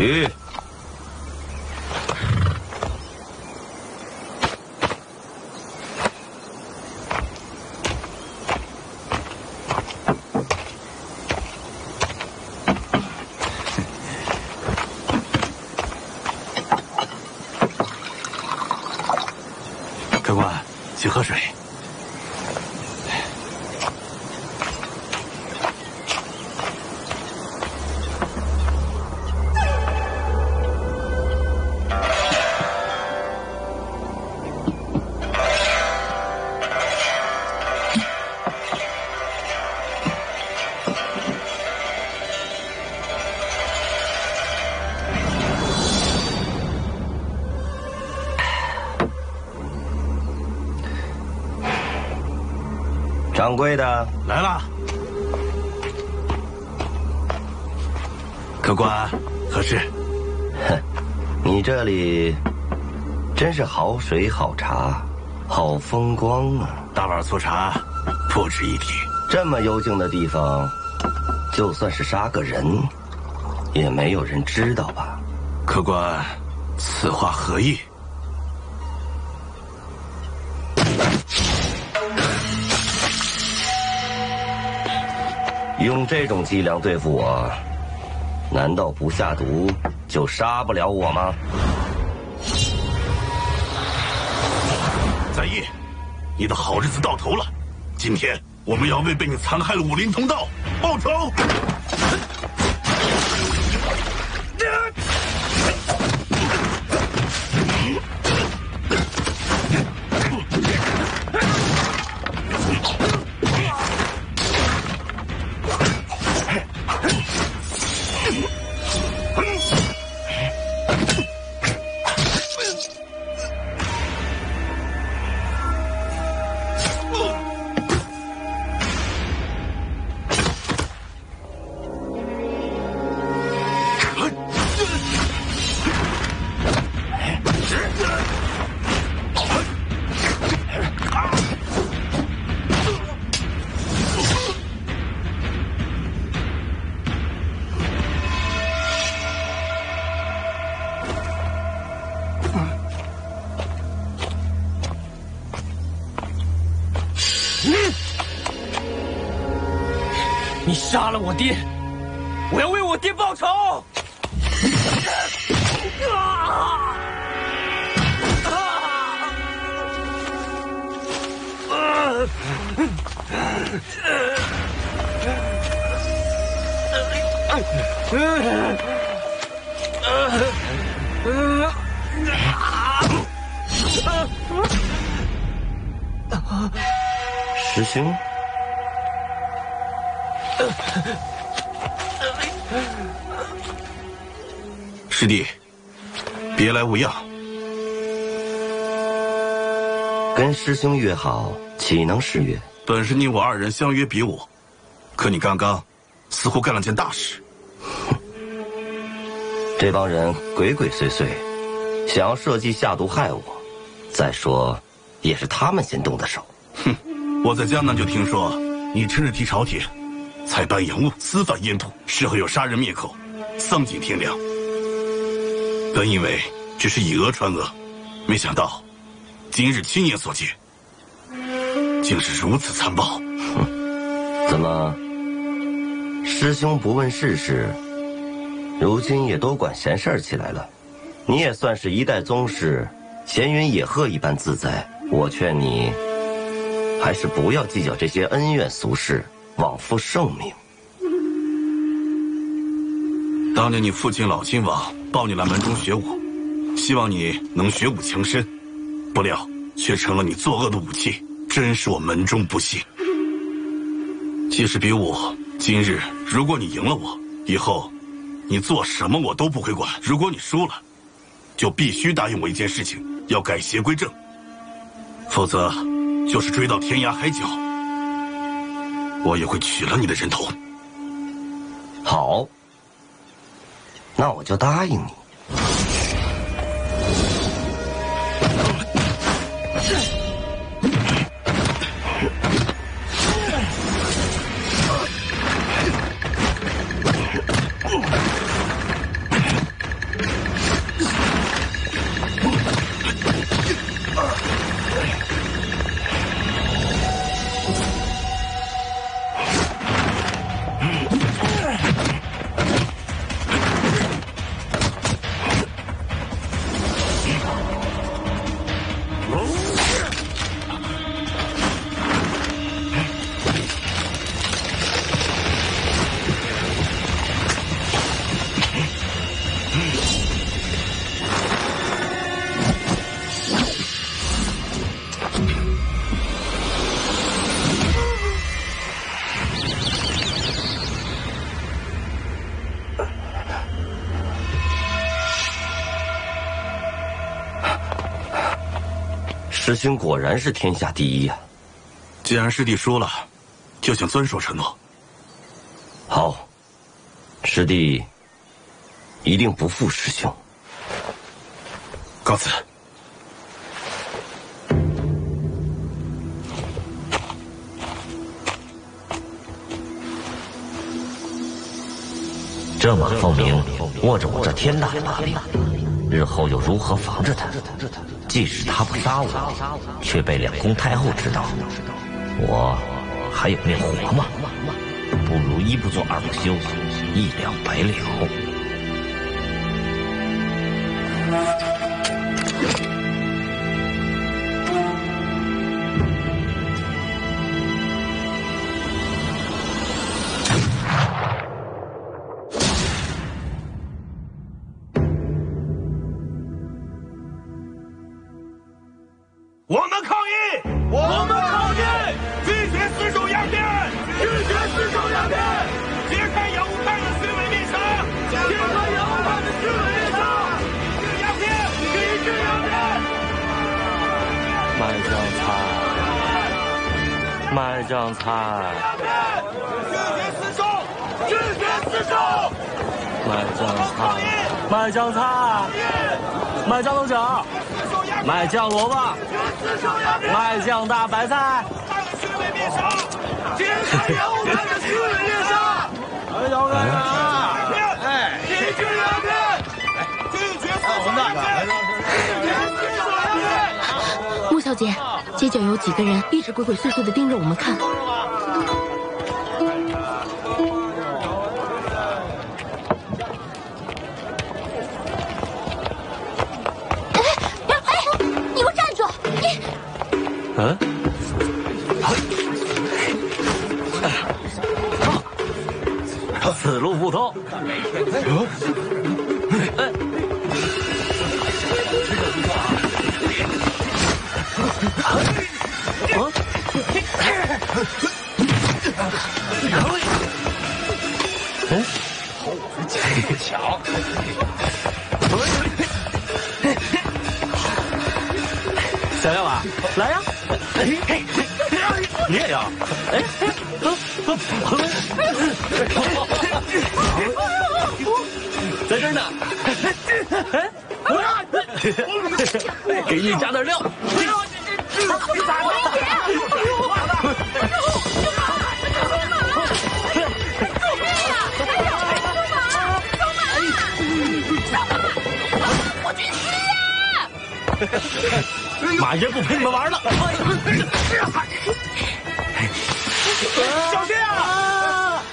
鱼。 客官，请喝水。 掌柜的来了，客官，何事？ 哼，你这里真是好水好茶，好风光啊！ 大碗粗茶，不值一提。 这么幽静的地方，就算是杀个人，也没有人知道吧？ 客官，此话何意？ 用这种伎俩对付我，难道不下毒就杀不了我吗？ 在意，你的好日子到头了。今天我们要为被你残害了武林同道报仇。 你杀了我爹，我要为我爹报仇！ 师兄。 师弟，别来无恙。 跟师兄约好，岂能失约？ 本是你我二人相约比武，可你刚刚似乎干了件大事。 这帮人鬼鬼祟祟，想要设计下毒害我。再说，也是他们先动的手。 哼，我在江南就听说你趁着替朝廷采办洋务，私贩烟土，事后又杀人灭口，丧尽天良。本以为只是以讹传讹，没想到今日亲眼所见，竟是如此残暴。 怎么，师兄不问世事，如今也多管闲事儿起来了？你也算是一代宗师，闲云野鹤一般自在。我劝你，还是不要计较这些恩怨俗事，枉负盛名。 当年你父亲老亲王抱你来门中学武，希望你能学武强身，不料却成了你作恶的武器，真是我门中不幸。既是比武，今日如果你赢了我，以后你做什么我都不会管；如果你输了，就必须答应我一件事情，要改邪归正，否则就是追到天涯海角，我也会取了你的人头。 好。 那我就答应你。 师兄果然是天下第一呀！ 既然师弟说了，就请遵守承诺。 好，师弟一定不负师兄。 告辞。 这马凤鸣握着我这天大的把柄，日后又如何防着他？即使他不杀我，却被两宫太后知道，我还有命活吗？不如一不做二不休，一了百了。 我们抗议！我们抗议！拒绝厮守鸦片！拒绝厮守鸦片！揭开洋务派的虚伪面纱！揭开洋务派的虚伪面纱！抵制鸦片！抵制鸦片！ 卖酱菜，卖酱菜。 拒绝厮守！ 卖酱菜，卖酱菜，卖酱豆角，卖酱萝卜，卖酱大白菜。 揭开洋务派的虚伪面纱！ 要干啥？ 哎，抵制鸦片！拒绝厮守鸦片！拒绝厮守鸦片！ 穆小姐，街角有几个人一直鬼鬼祟祟地盯着我们看。 你给我站住！ 嗯？此路不通。 巧， 想要啊？来呀！你也要？哎，在这儿呢。给你加点料。马爷不陪你们玩了。 小心啊！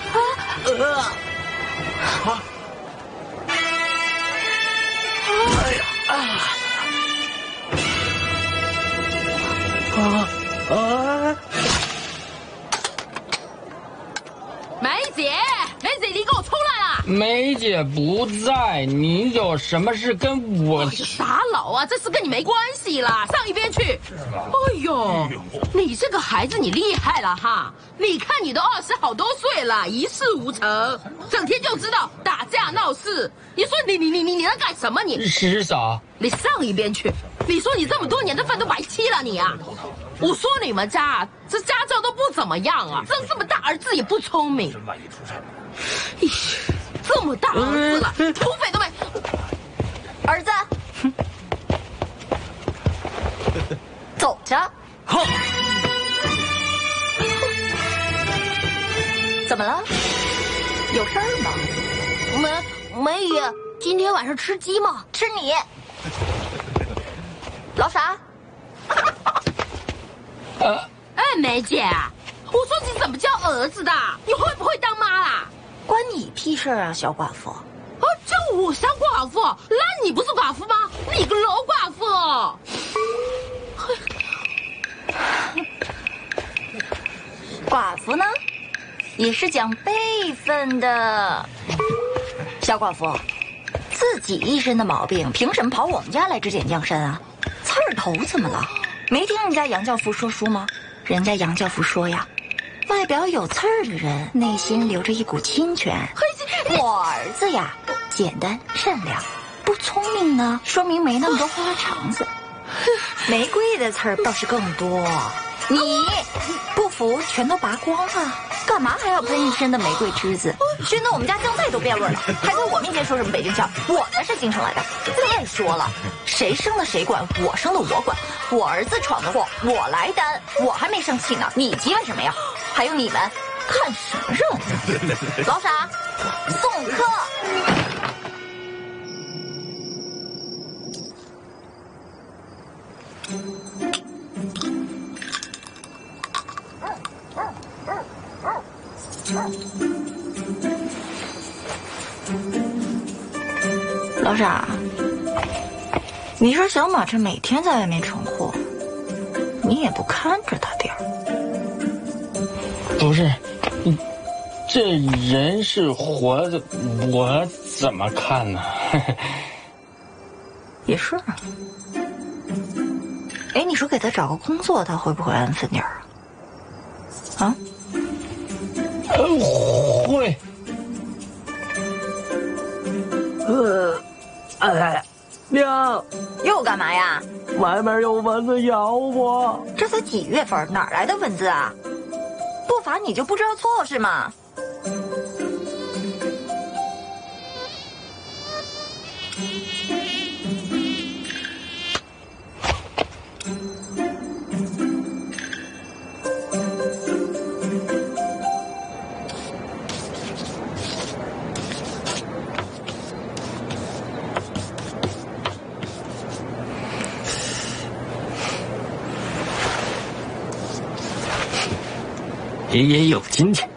梅姐，梅姐，你给我出来啦！ 梅姐不在，你有什么事跟我？ 傻老啊，这事跟你没关系啦，上一边去。哎呦，你这个孩子你厉害了哈！你看你都20好多岁了，一事无成，整天就知道打架闹事。你说你在干什么你？ 师嫂， 你上一边去！你说你这么多年的饭都白吃了你啊！我说你们家这家教都不怎么样啊，生这么大儿子也不聪明。真万一出事，这么大儿子了，土匪都没。儿子，走着。怎么了？有事儿吗？梅姨，今天晚上吃鸡吗？吃你。老傻。哎，梅姐，我说你怎么叫儿子的？你会不会当妈啦？关你屁事啊，小寡妇！啊，叫我小寡妇？那你不是寡妇吗？你个老寡妇！ 寡妇呢，也是讲辈分的。小寡妇，自己一身的毛病，凭什么跑我们家来指点江山啊？刺儿头怎么了？没听人家杨教父说书吗？人家杨教父说呀，外表有刺儿的人，内心留着一股清泉。我儿子呀，简单善良，不聪明呢，说明没那么多花肠子。 玫瑰的刺儿倒是更多。你不服，全都拔光啊！干嘛还要喷一身的玫瑰汁子？熏得我们家酱菜都变味了，还在我面前说什么北京腔？我才是京城来的。再说了，谁生的谁管，我生的我管。我儿子闯的祸，我来担。我还没生气呢，你急干什么呀？还有你们，看什么热闹？老傻，送客。老傻，你说小马这每天在外面闯祸，你也不看着他点儿？ 不是，这人是活的，我怎么看呢？ 也是。哎，你说给他找个工作，他会不会安分点儿啊？啊？ 会。 娘， 又干嘛呀？ 外面有蚊子咬我。 这才几月份，哪来的蚊子啊？不罚你就不知道错是吗？ 爷爷有今天。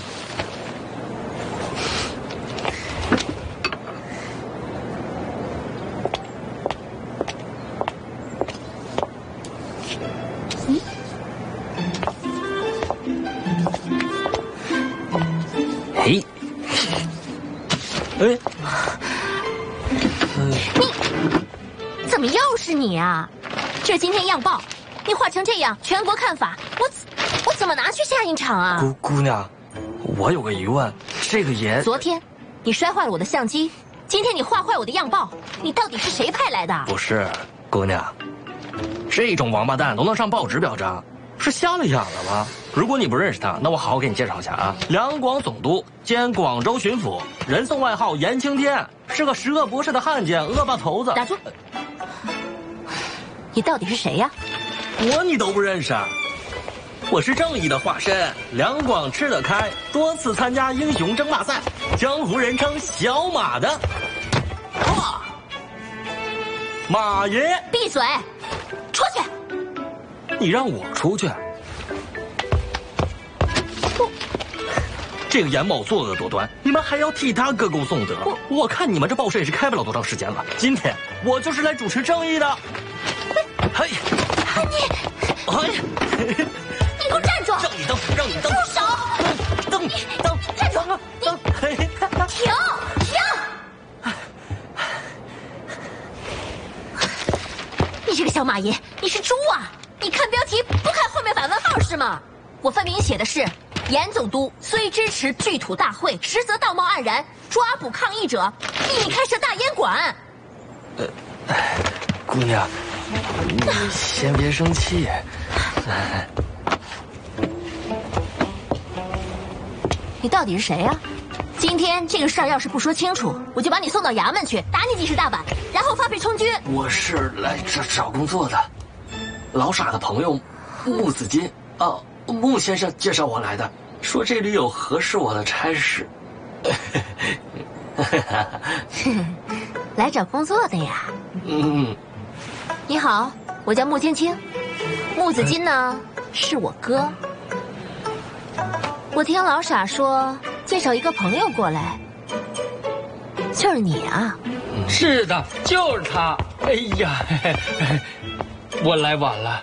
嘿，哎， 你怎么又是你啊？这今天样报，你画成这样，全国看法，我怎么拿去下印厂啊？ 姑娘，我有个疑问，这个盐…… 昨天你摔坏了我的相机，今天你画坏我的样报，你到底是谁派来的？ 不是，姑娘，这种王八蛋都能上报纸表彰，是瞎了眼了吗？如果你不认识他，那我好好给你介绍一下啊。两广总督兼广州巡抚，人送外号严青天，是个十恶不赦的汉奸，恶霸头子。 打住！你到底是谁呀？ 你都不认识？我是正义的化身，两广吃得开，多次参加英雄争霸赛，江湖人称小马的。哇！马爷， 闭嘴！出去！ 你让我出去？这个严某作恶多端，你们还要替他歌功颂德？我看你们这报社也是开不了多长时间了。今天我就是来主持正义的。嘿， 你给我站住！ 让你当，让你当！ 住手！ 当， 站住！停！你这个小马爷，你是猪啊！你看标题不看后面反问号是吗？我分明写的是严总督虽支持聚土大会，实则道貌岸然，抓捕抗议者，秘密开设大烟馆。 姑娘，你先别生气。 你到底是谁呀？今天这个事儿要是不说清楚，我就把你送到衙门去，打你几十大板，然后发配充军。 我是来找工作的，老傻的朋友穆子金穆先生介绍我来的，说这里有合适我的差事。 来找工作的呀？你好，我叫穆青青，穆子金呢是我哥。我听老傻说介绍一个朋友过来，就是你啊？ 是的，就是他。哎呀，我来晚了，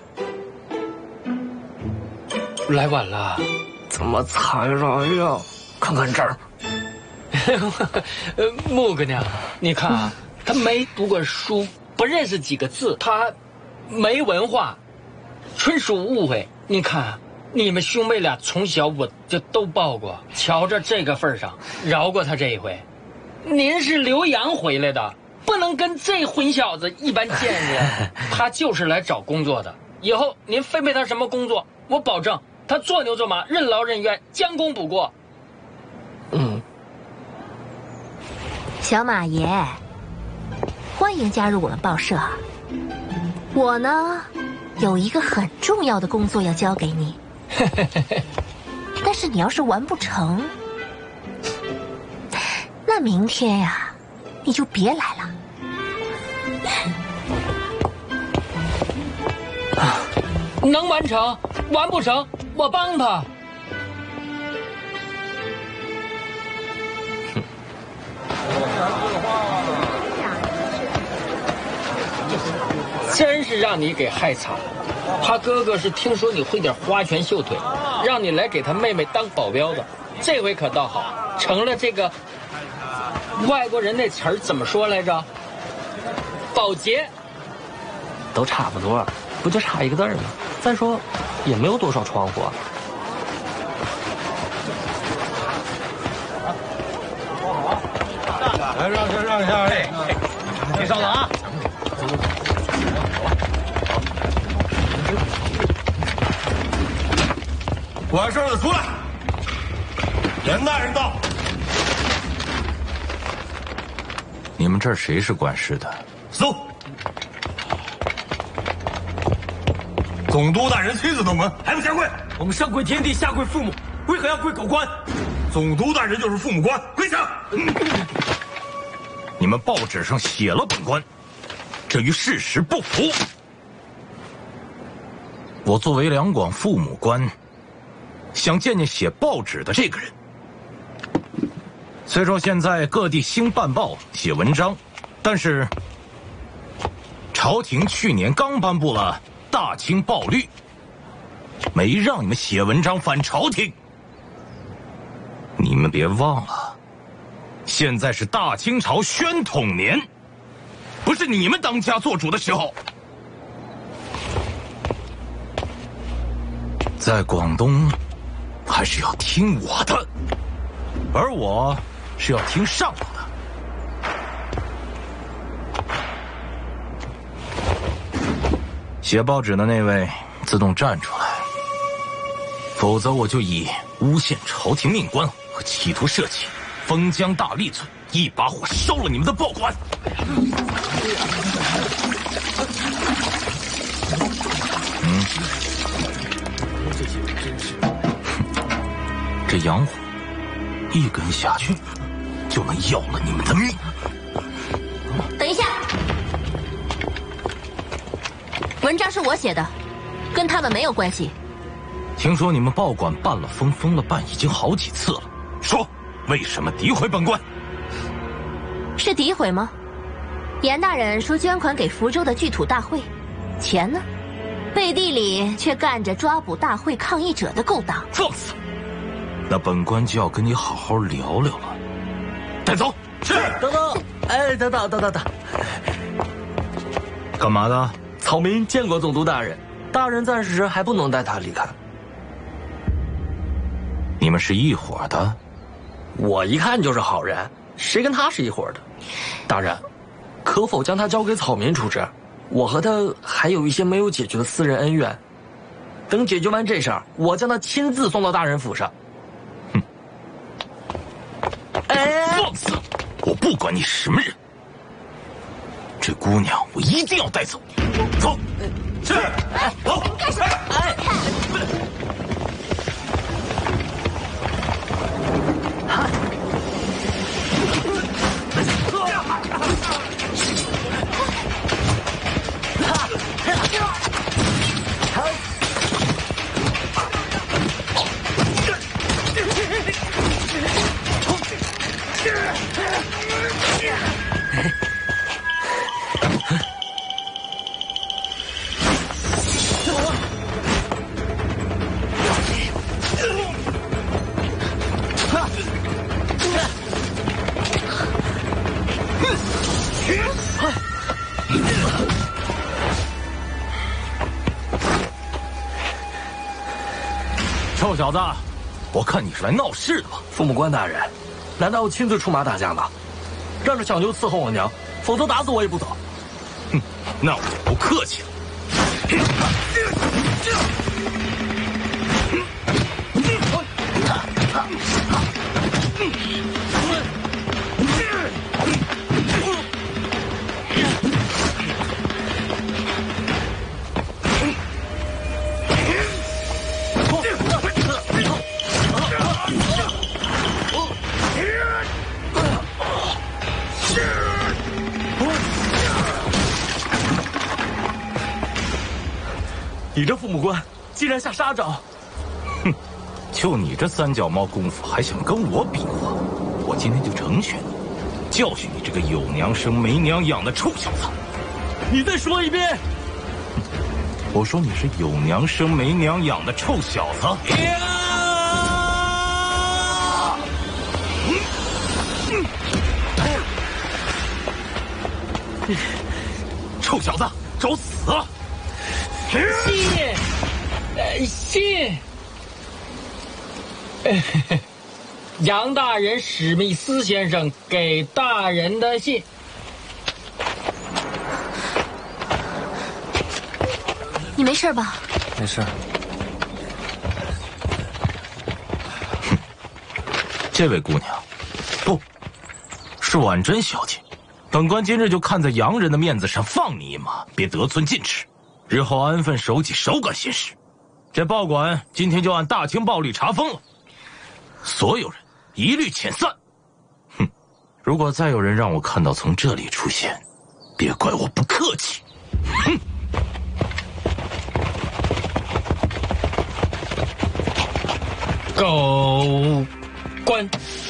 怎么才来呀？看看这儿。 穆姑娘，你看啊，他没读过书，不认识几个字，他没文化，纯属误会。你看，你们兄妹俩从小我就都抱过，瞧着这个份上，饶过他这一回。您是留洋回来的， 不能跟这混小子一般见识。他就是来找工作的，以后您分配他什么工作，我保证他做牛做马，任劳任怨，将功补过。 小马爷，欢迎加入我们报社。我呢，有一个很重要的工作要交给你，但是你要是完不成，那明天呀，你就别来了。 能完成，完不成我帮他。真是让你给害惨了。他哥哥是听说你会点花拳绣腿，让你来给他妹妹当保镖的。这回可倒好，成了这个外国人那词儿怎么说来着？保洁。 都差不多，不就差一个字吗？再说，也没有多少窗户啊。 来，让一下，哎，别上了啊！管事的出来！严大人到。 你们这儿谁是管事的？ 搜。总督大人亲自登门，还不下跪？ 我们上跪天地，下跪父母，为何要跪狗官？ 总督大人就是父母官，跪下！ 你们报纸上写了本官，这与事实不符。我作为两广父母官，想见见写报纸的这个人。虽说现在各地兴办报写文章，但是朝廷去年刚颁布了大清报律，没让你们写文章反朝廷。你们别忘了，现在是大清朝宣统年，不是你们当家做主的时候。在广东，还是要听我的，而我是要听上头的。写报纸的那位自动站出来，否则我就以诬陷朝廷命官和企图涉起封疆大吏罪，一把火烧了你们的报馆。这洋火一根下去，就能要了你们的命。 等一下，文章是我写的，跟他们没有关系。 听说你们报馆办了封了办，已经好几次了。说，为什么诋毁本官？ 是诋毁吗？严大人说捐款给福州的聚土大会，钱呢？背地里却干着抓捕大会抗议者的勾当。 放肆！那本官就要跟你好好聊聊了。带走。是。 等等，哎，等。 干嘛的？ 草民见过总督大人，大人暂时还不能带他离开。 你们是一伙的？ 我一看就是好人，谁跟他是一伙的？大人，可否将他交给草民处置？我和他还有一些没有解决的私人恩怨，等解决完这事儿，我将他亲自送到大人府上。 哼！放肆！我不管你什么人，这姑娘我一定要带走。走。是。走。 干什么？ 臭小子，我看你是来闹事的吧？ 父母官大人，难道亲自出马打架吗？ 让这小牛伺候我娘，否则打死我也不走。 哼，那我就不客气了。 你这父母官竟然下杀招！ 哼，就你这三脚猫功夫，还想跟我比划？我今天就成全你，教训你这个有娘生没娘养的臭小子！ 你再说一遍！ 我说你是有娘生没娘养的臭小子！臭小子，找死啊！ 信，杨大人史密斯先生给大人的信。 你没事吧？ 没事。 哼，这位姑娘，不是婉珍小姐。本官今日就看在洋人的面子上放你一马，别得寸进尺。日后安分守己，少管闲事。这报馆今天就按大清报例查封了，所有人一律遣散。哼，如果再有人让我看到从这里出现，别怪我不客气。哼。 狗官。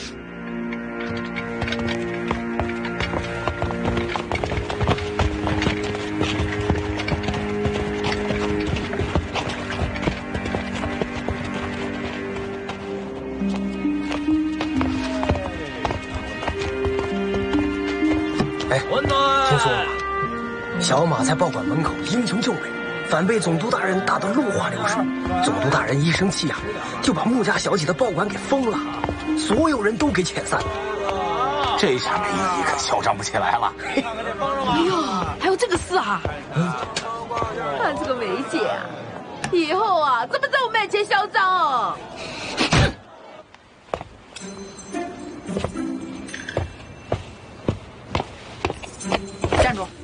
听说了，小马在报馆门口英雄救美，反被总督大人打得落花流水。总督大人一生气啊，就把穆家小姐的报馆给封了，所有人都给遣散了。 这下梅姨可嚣张不起来了。 哎呦，还有这个事啊！看这个梅姐啊，以后啊，怎么在我面前嚣张哦？ 站住！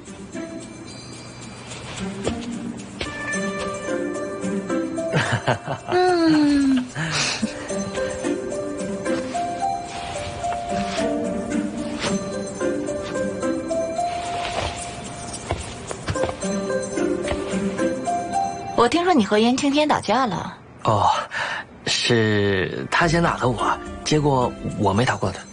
我听说你和严青天打架了。 哦，是他先打的我，结果我没打过他。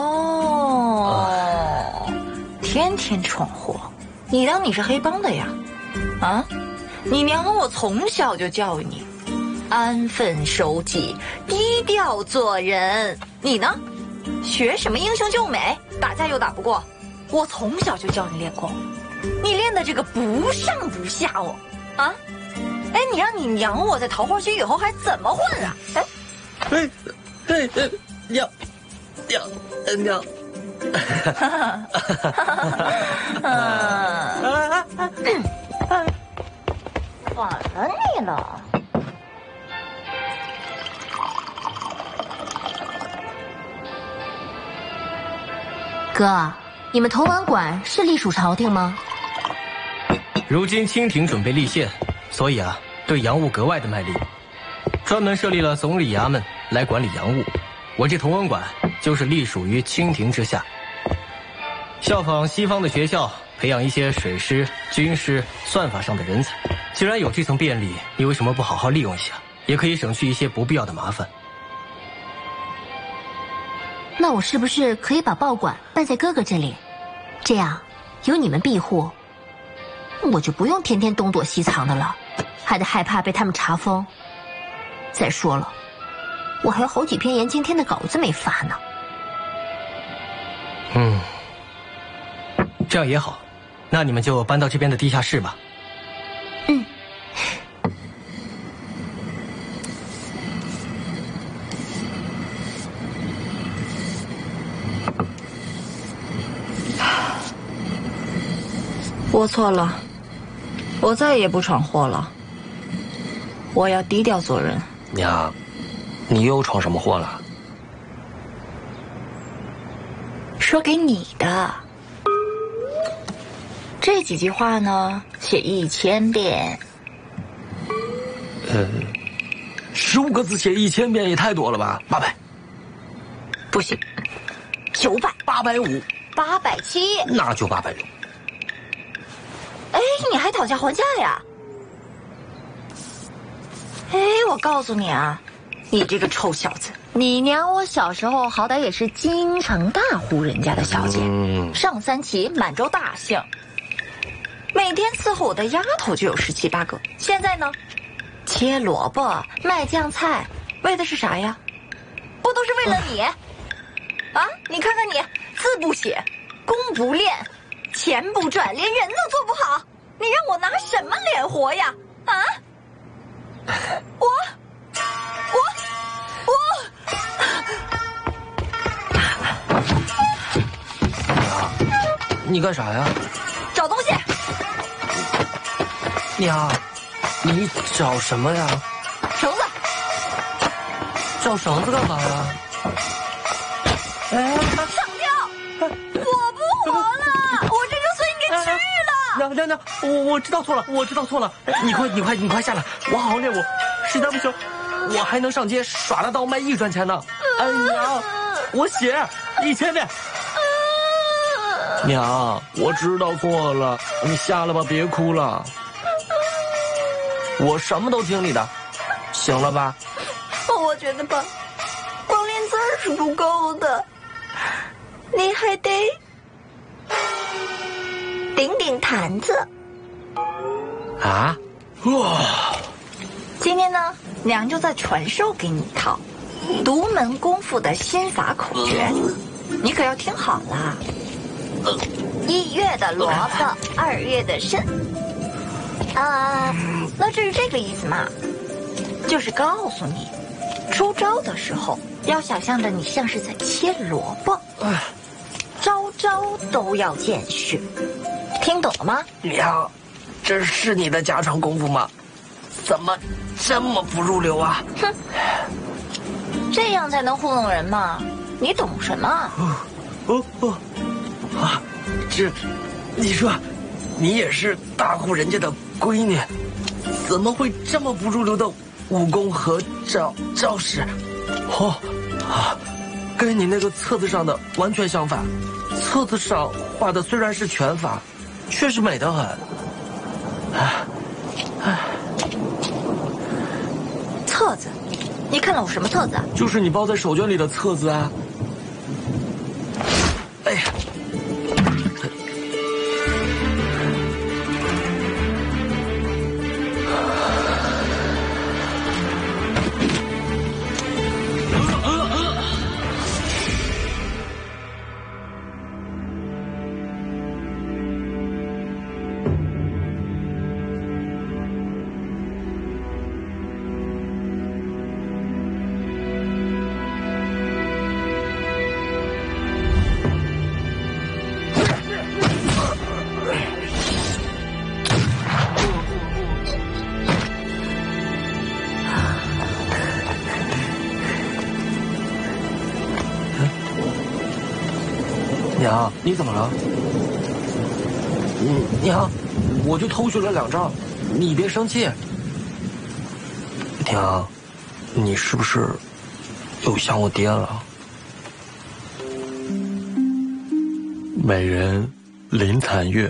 哦，天天闯祸，你当你是黑帮的呀？啊，你娘我从小就教育你，安分守己，低调做人。你呢，学什么英雄救美，打架又打不过。我从小就教你练功，你练的这个不上不下哦，啊？哎，你让你娘我在桃花区以后还怎么混啊？哎， 娘， 反了你了。 哥，你们潼关馆是隶属朝廷吗？ 如今清廷准备立宪，所以啊，对洋务格外的卖力，专门设立了总理衙门来管理洋务。我这潼关馆就是隶属于清廷之下，效仿西方的学校，培养一些水师、军师、算法上的人才。既然有这层便利，你为什么不好好利用一下？也可以省去一些不必要的麻烦。 那我是不是可以把报馆办在哥哥这里？这样有你们庇护，我就不用天天东躲西藏的了，还得害怕被他们查封。再说了，我还有好几篇严青天的稿子没发呢。 这样也好，那你们就搬到这边的地下室吧。 我错了，我再也不闯祸了。我要低调做人。 娘，你又闯什么祸了？ 说给你的。这几句话呢，写1000遍。 15个字写1000遍也太多了吧？800。 不行，900。 850。 870。 那就860。 哎，你还讨价还价呀？哎，我告诉你啊，你这个臭小子，你娘我小时候好歹也是京城大户人家的小姐，上3旗，满洲大姓，每天伺候我的丫头就有17、18个。现在呢，切萝卜卖酱菜，为的是啥呀？不都是为了你？啊，你看看你，字不写，功不练，钱不赚，连人都做不好，你让我拿什么脸活呀？啊？我， 你干啥呀？ 找东西。 娘，你找什么呀？ 绳子。 找绳子干嘛呀？哎， 上吊！我不活了，我这就随你给去了。 娘，我知道错了，我知道错了。你快下来，我好好练武，实在不行，我还能上街耍大刀卖艺赚钱呢。哎，娘，我写1000遍。娘，我知道错了，你下来吧，别哭了。我什么都听你的，行了吧？ 我觉得吧，光练字儿是不够的，你还得顶顶坛子。 啊？哇！ 今天呢，娘就再传授给你一套独门功夫的心法口诀，你可要听好了。1月的萝卜，2月的参。那至于这个意思嘛，就是告诉你，出招的时候要想象着你像是在切萝卜，招招都要见血，听懂了吗？ 娘，这是你的家常功夫吗？怎么这么不入流啊？ 哼，这样才能糊弄人嘛！你懂什么？ 这，你说，你也是大户人家的闺女，怎么会这么不入流的武功和招式？跟你那个册子上的完全相反。册子上画的虽然是拳法，却是美得很。 册子？你看了我什么册子啊？ 就是你包在手绢里的册子啊。哎呀！娘，你怎么了？娘，我就偷学了2招，你别生气。娘，你是不是又想我爹了？美人临残月，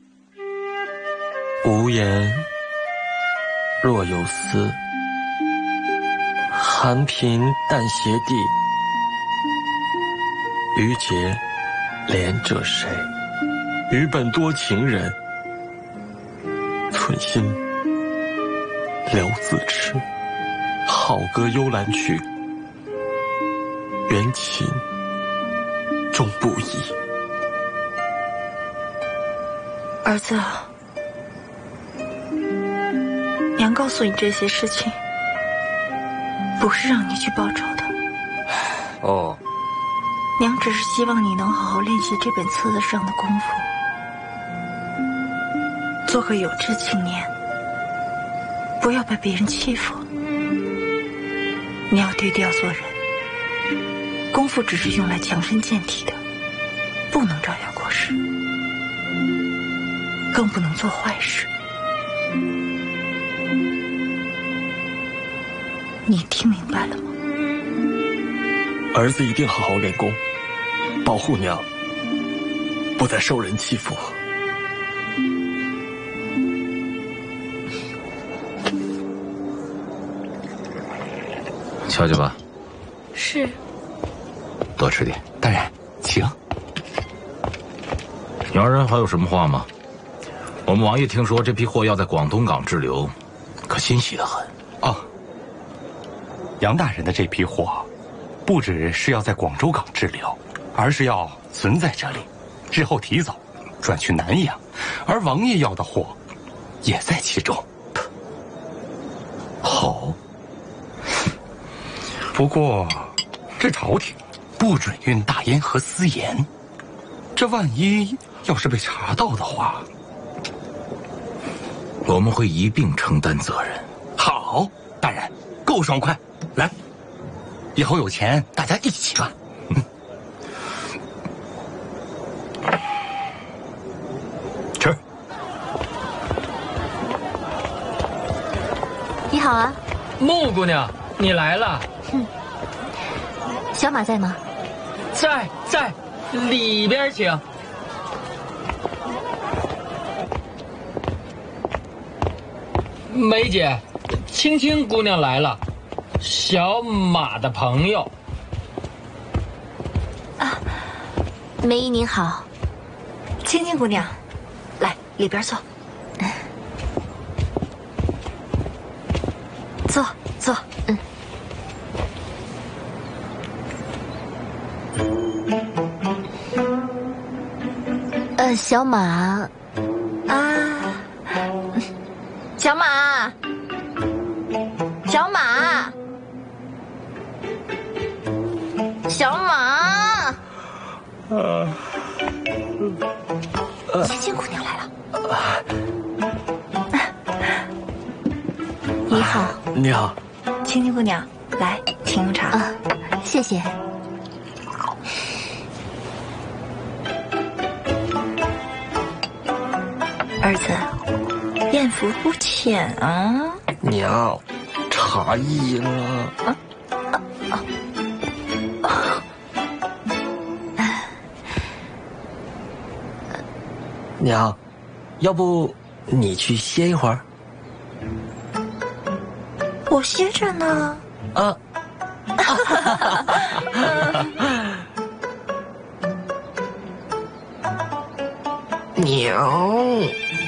无言若有思。寒贫淡斜地，余节怜者谁？余本多情人，寸心留自痴。好歌幽兰曲，缘情终不移。 儿子，娘告诉你这些事情，不是让你去报仇的。 哦， 娘只是希望你能好好练习这本册子上的功夫。 做个有志青年，不要被别人欺负。你要低调做人，功夫只是用来强身健体的，不能招摇过市，更不能做坏事。你听明白了吗？ 儿子一定好好练功，保护娘，不再受人欺负。 瞧瞧吧。 是。 多吃点。 大人，请。 杨人还有什么话吗？我们王爷听说这批货要在广东港滞留，可欣喜得很。 哦，杨大人的这批货，不只是要在广州港滞留，而是要存在这里，日后提走，转去南洋。而王爷要的货，也在其中。好。不过，这朝廷不准运大烟和私盐，这万一要是被查到的话， 我们会一并承担责任。 好，大人，够爽快。来，以后有钱大家一起赚。吃。 你好啊， 穆姑娘，你来了。 小马在吗？ 在，里边请。梅姐，青青姑娘来了，小马的朋友。 啊，梅姨您好。 青青姑娘，来里边坐。坐。 小马啊，小马，小马，小马， 青青姑娘来了。你好。 你好。 青青姑娘，来，请用茶。 啊，谢谢。 儿子，艳福不浅啊！ 娘，茶意了。娘，要不你去歇一会儿？ 我歇着呢。 啊。娘。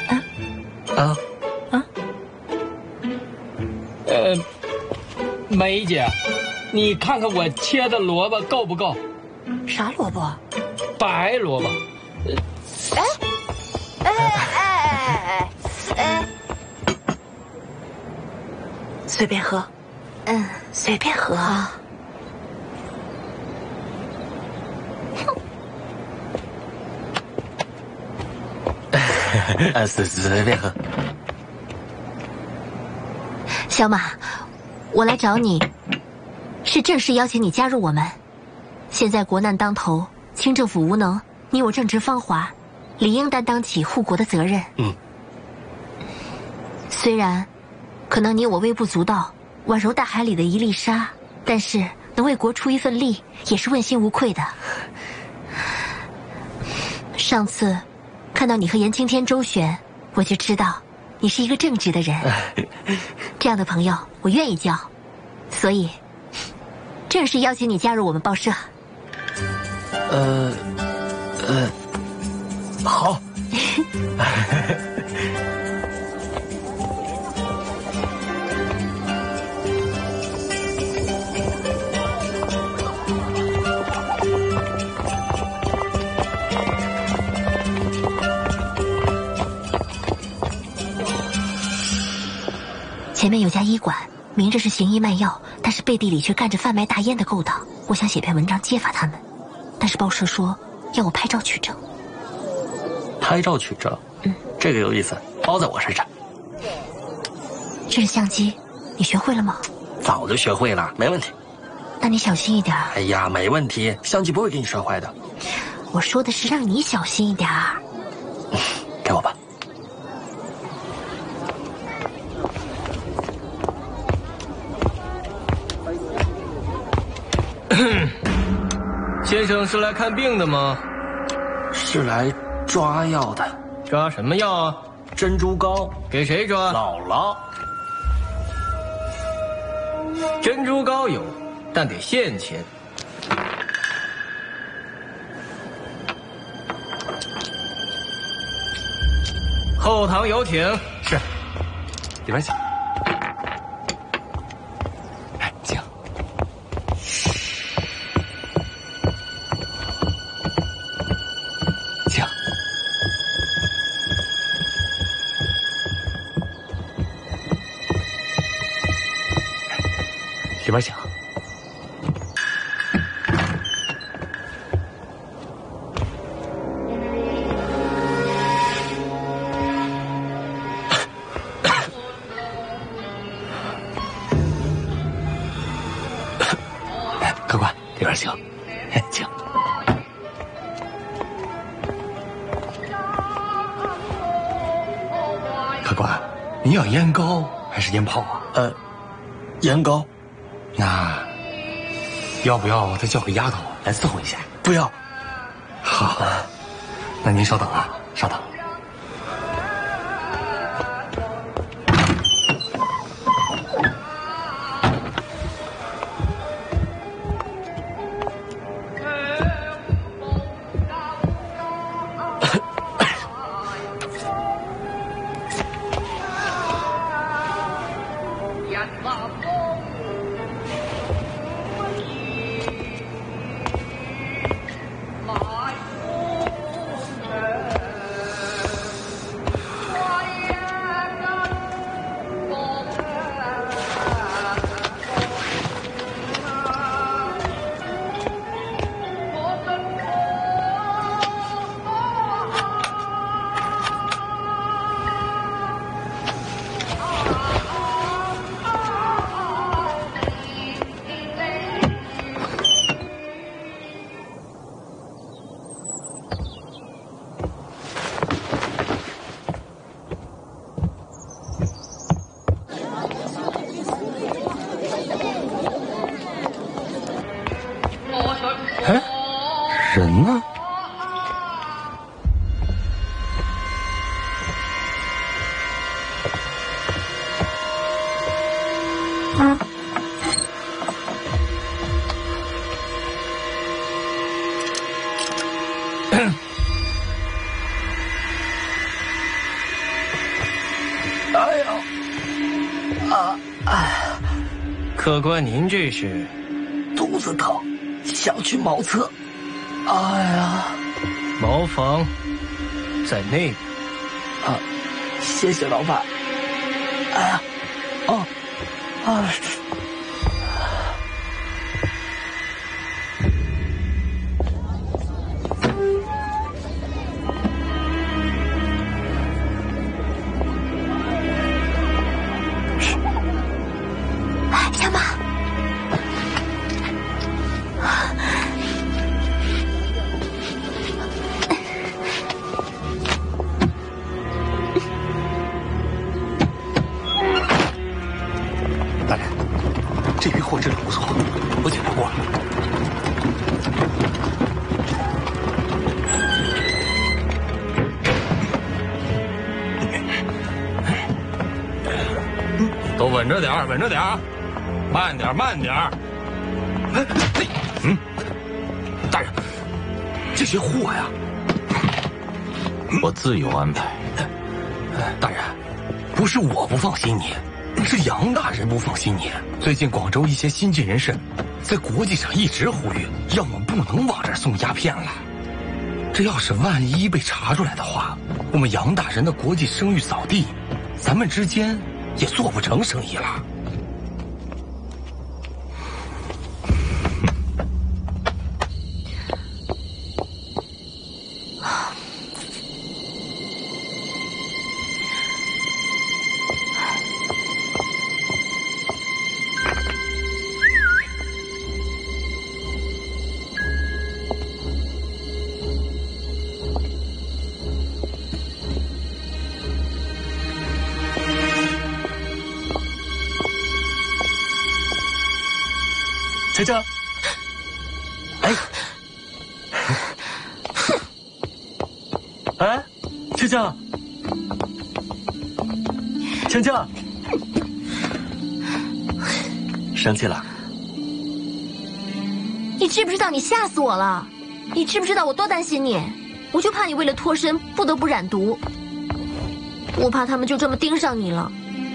梅姐，你看看我切的萝卜够不够？ 啥萝卜？ 白萝卜。 随便喝。随便喝。 随便喝。 小马，我来找你，是正式邀请你加入我们。现在国难当头，清政府无能，你我正值芳华，理应担当起护国的责任。虽然可能你我微不足道，宛如大海里的一粒沙，但是能为国出一份力，也是问心无愧的。上次看到你和严青天周旋，我就知道你是一个正直的人。这样的朋友我愿意交，所以正式邀请你加入我们报社。 好。 前面有家医馆，明着是行医卖药，但是背地里却干着贩卖大烟的勾当。我想写篇文章揭发他们，但是报社说要我拍照取证。 拍照取证，这个有意思。 包在我身上。 这是相机，你学会了吗？ 早就学会了，没问题。 那你小心一点。 哎呀，没问题，相机不会给你摔坏的。 我说的是让你小心一点。 给我吧。 先生是来看病的吗？ 是来抓药的。 抓什么药啊？ 珍珠膏。 给谁抓？ 姥姥。 珍珠膏有，但得现钱。后堂有请。 是，里边请。哎，请。请。里边请。客官，里边请，请。客官，你要烟膏还是烟泡啊？ 烟膏。 那要不要再叫个丫头来伺候一下？ 不要。 好，那您稍等啊，稍等。哎，人呢？ 哎呦，客官，您这是？ 肚子疼，想去茅厕。哎呀， 茅房在那边。 啊，谢谢老板。哎呀，哦，啊。 小马。 大人，这批货质量不错，我检查过了。 都稳着点儿，稳着点儿，慢点儿，慢点儿。 大人，这些货呀， 我自有安排。 大人，不是我不放心你，是杨大人不放心你。最近广州一些新晋人士在国际上一直呼吁，要我们不能往这儿送鸦片了。这要是万一被查出来的话，我们杨大人的国际声誉扫地，咱们之间也做不成生意了。 强强，哎，哎，强强，强强，生气了？ 你知不知道你吓死我了？你知不知道我多担心你？我就怕你为了脱身不得不染毒，我怕他们就这么盯上你了。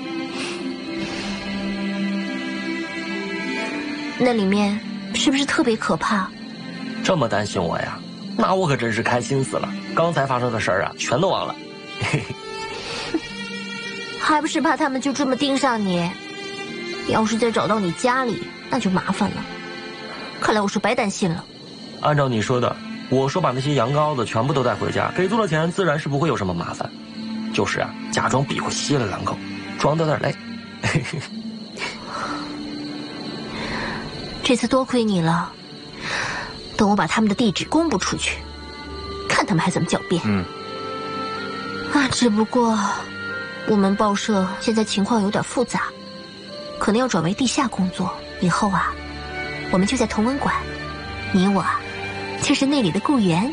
那里面是不是特别可怕？ 这么担心我呀？那我可真是开心死了。刚才发生的事儿啊，全都忘了。嘿嘿， 还不是怕他们就这么盯上你？要是再找到你家里，那就麻烦了。看来我是白担心了。 按照你说的，我说把那些羊羔子全部都带回家，给足了钱，自然是不会有什么麻烦。就是啊，假装比划吸了2口，装得有点累。嘿嘿。 这次多亏你了，等我把他们的地址公布出去，看他们还怎么狡辩。只不过我们报社现在情况有点复杂，可能要转为地下工作。以后啊，我们就在同文馆，你我就是那里的雇员。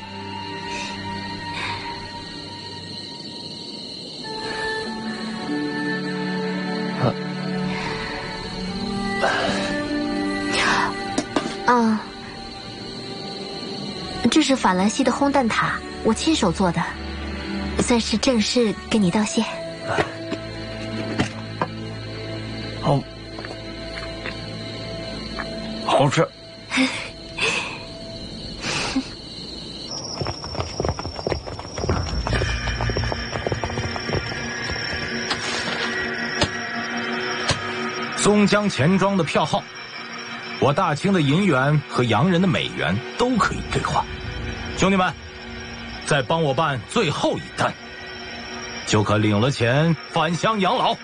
这是法兰西的烘蛋挞，我亲手做的，算是正式跟你道谢。 好吃。 松江钱庄的票号，我大清的银元和洋人的美元都可以兑换。兄弟们，再帮我办最后一单，就可领了钱返乡养老。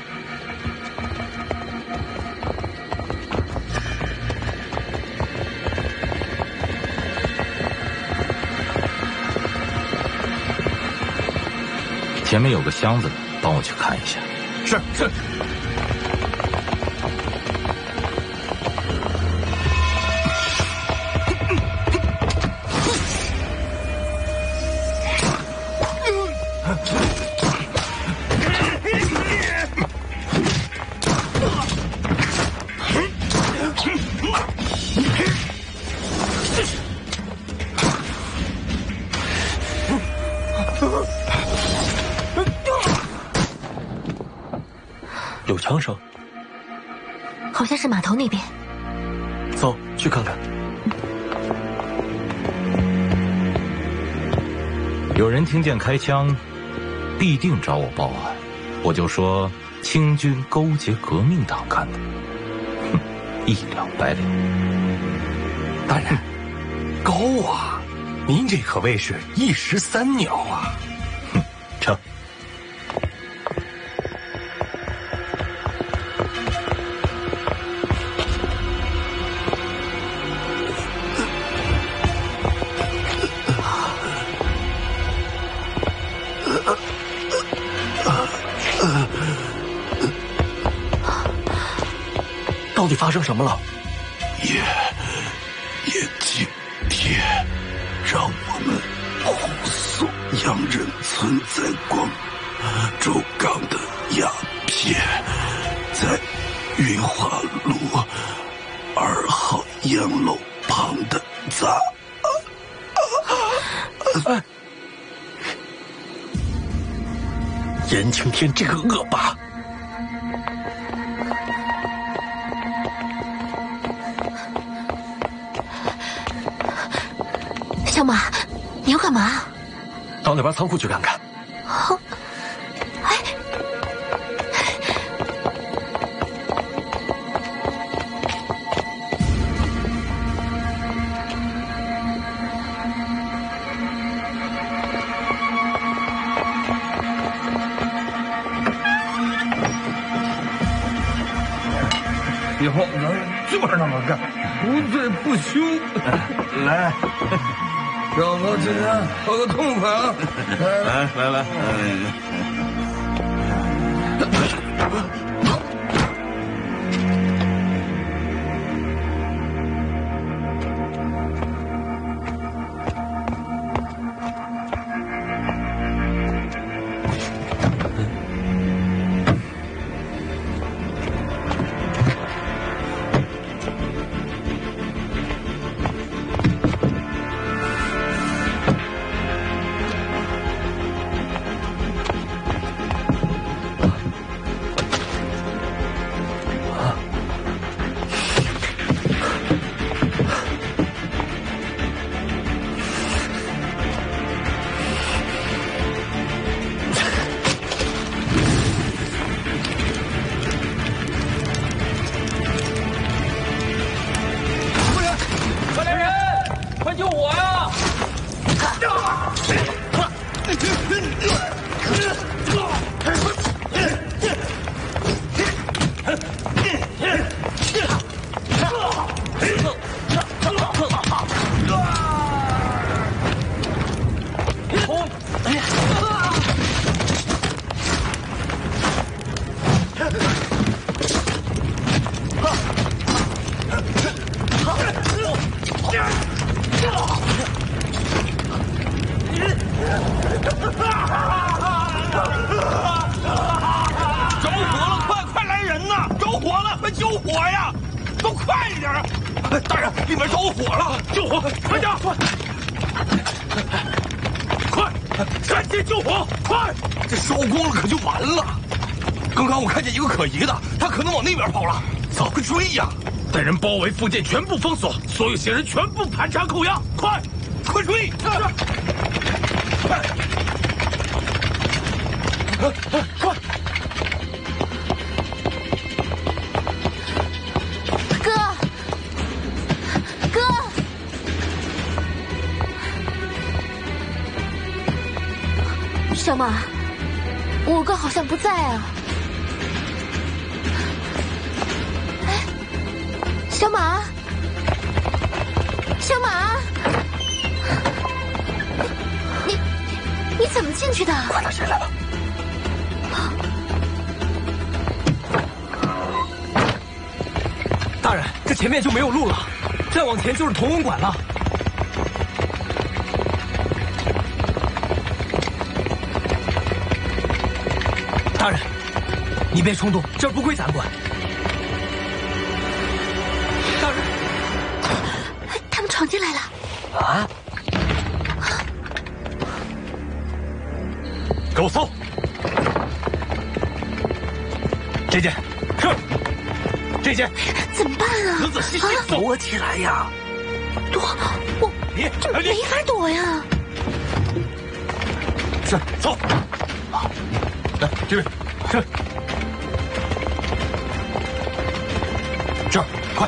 前面有个箱子，帮我去看一下。 是。 有枪声， 好像是码头那边。 走，去看看。 有人听见开枪，必定找我报案，我就说清军勾结革命党干的，哼，一了百了。 大人，高啊！您这可谓是一石三鸟啊！ 哼，成。 到底发生什么了？ 也今天，让我们护送洋人存在广州港的鸦片，在云华路2号洋楼旁的杂。 严青天这个恶霸！ 小马，你要干嘛？ 到那边仓库去看看。 好。 以后咱就是那么干，不醉不休。来，让我今天喝个痛快啊！来， 包围附近，全部封锁，所有行人全部盘查扣押，快追！快！ 哥，小马，我哥好像不在啊。小马，你怎么进去的？ 快点，谁来了？大人，这前面就没有路了，再往前就是同文馆了。大人，你别冲动，这儿不归咱管。 闯进来了！ 啊！ 给我搜！这件是，这件怎么办啊？ 仔仔细细躲起来呀！ 躲！我这没法躲呀！ 是，走！来，这边是，这儿快！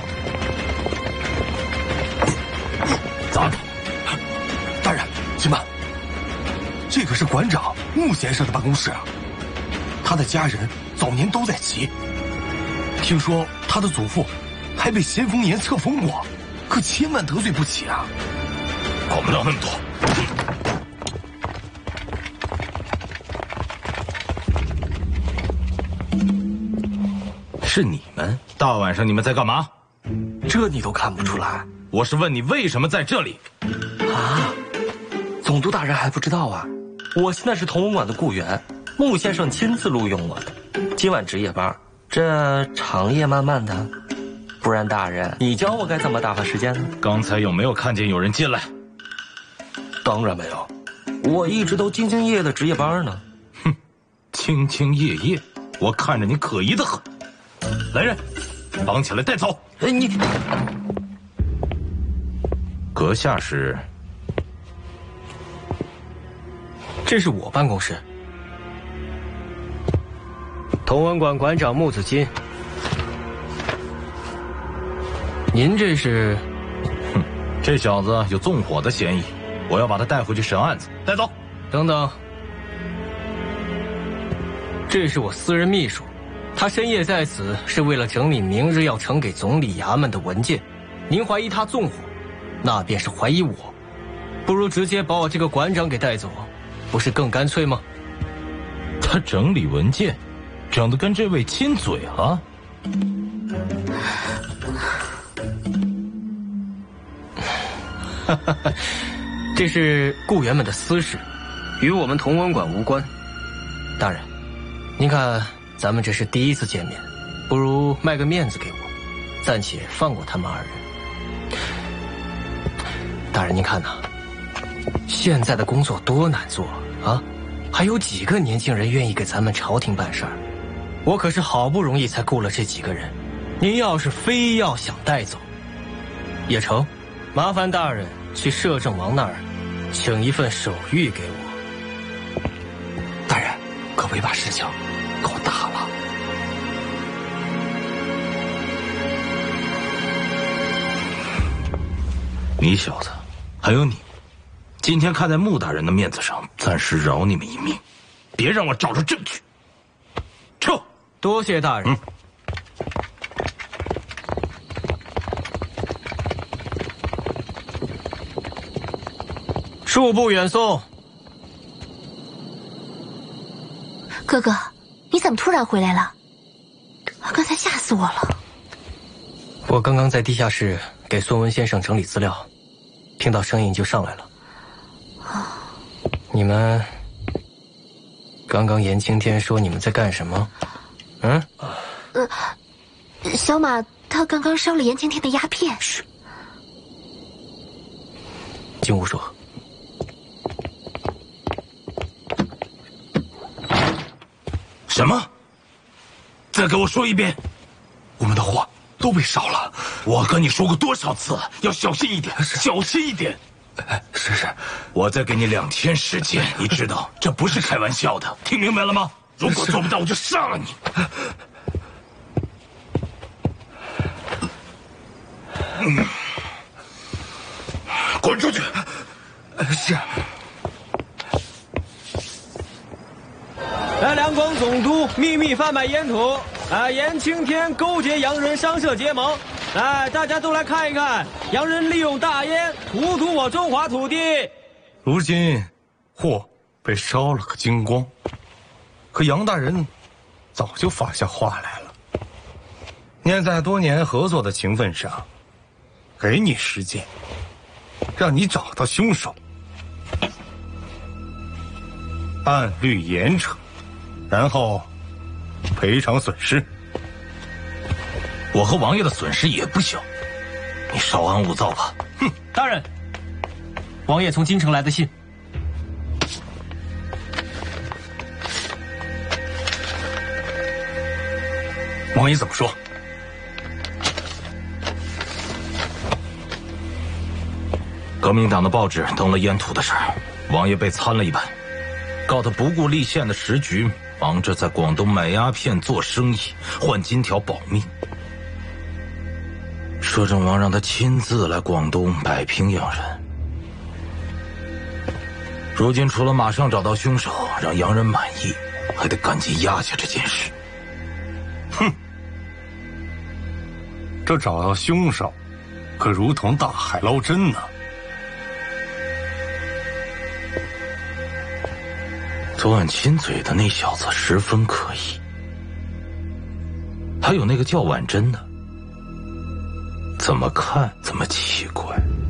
大人，请慢。这可是馆长穆先生的办公室啊，他的家人早年都在齐。听说他的祖父还被咸丰年册封过，可千万得罪不起啊！ 管不了那么多。是你们？大晚上你们在干嘛？ 这你都看不出来？ 我是问你为什么在这里？ 啊，总督大人还不知道啊？我现在是同文馆的雇员，穆先生亲自录用我的。今晚值夜班，这长夜漫漫的，不然大人，你教我该怎么打发时间呢？ 刚才有没有看见有人进来？ 当然没有，我一直都兢兢业业的值夜班呢。 哼，兢兢业业，我看着你可疑的很。来人，绑起来带走。 哎，你。 阁下是？ 这是我办公室，同文馆馆长穆子金。您这是？ 哼，这小子有纵火的嫌疑，我要把他带回去审案子。带走。 等等，这是我私人秘书，他深夜在此是为了整理明日要呈给总理衙门的文件。您怀疑他纵火，那便是怀疑我，不如直接把我这个馆长给带走，不是更干脆吗？ 他整理文件，整得跟这位亲嘴啊！ 这是雇员们的私事，与我们同文馆无关。大人，您看咱们这是第一次见面，不如卖个面子给我，暂且放过他们二人。大人您看呐，现在的工作多难做啊，还有几个年轻人愿意给咱们朝廷办事儿？我可是好不容易才雇了这几个人，您要是非要想带走，也成，麻烦大人去摄政王那儿请一份手谕给我。 大人，可别把事情搞大了。 你小子，还有你， 今天看在穆大人的面子上，暂时饶你们一命，别让我找着证据。撤！ 多谢大人。恕不远送。 哥哥，你怎么突然回来了？刚才吓死我了。 我刚刚在地下室给孙文先生整理资料，听到声音就上来了。你们刚刚严青天说你们在干什么？ 小马他刚刚烧了严青天的鸦片。 嘘，进屋说。 什么？再给我说一遍！ 我们的货都被烧了。 我跟你说过多少次，要小心一点，小心一点。 是， 我再给你2天时间，你知道这不是开玩笑的，听明白了吗？如果做不到，我就杀了你。滚出去！ 是。 来，两广总督秘密贩卖烟土，严青天勾结洋人商社结盟。来，大家都来看一看，洋人利用大烟荼毒我中华土地。 如今货被烧了个精光，可杨大人早就发下话来了，念在多年合作的情分上，给你时间，让你找到凶手，按律严惩，然后赔偿损失。 我和王爷的损失也不小，你稍安勿躁吧。 哼，大人，王爷从京城来的信。 王爷怎么说？革命党的报纸登了烟土的事儿，王爷被参了一本，告他不顾立宪的时局，忙着在广东买鸦片做生意，换金条保命。摄政王让他亲自来广东摆平洋人。如今除了马上找到凶手，让洋人满意，还得赶紧压下这件事。 哼，这找到凶手，可如同大海捞针呢。 昨晚亲嘴的那小子十分可疑，还有那个叫婉珍的，怎么看怎么奇怪。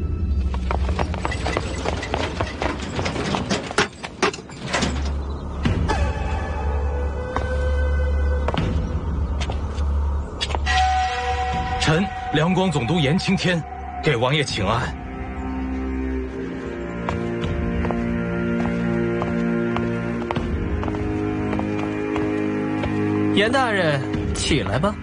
臣两广总督严青天，给王爷请安。 严大人，起来吧。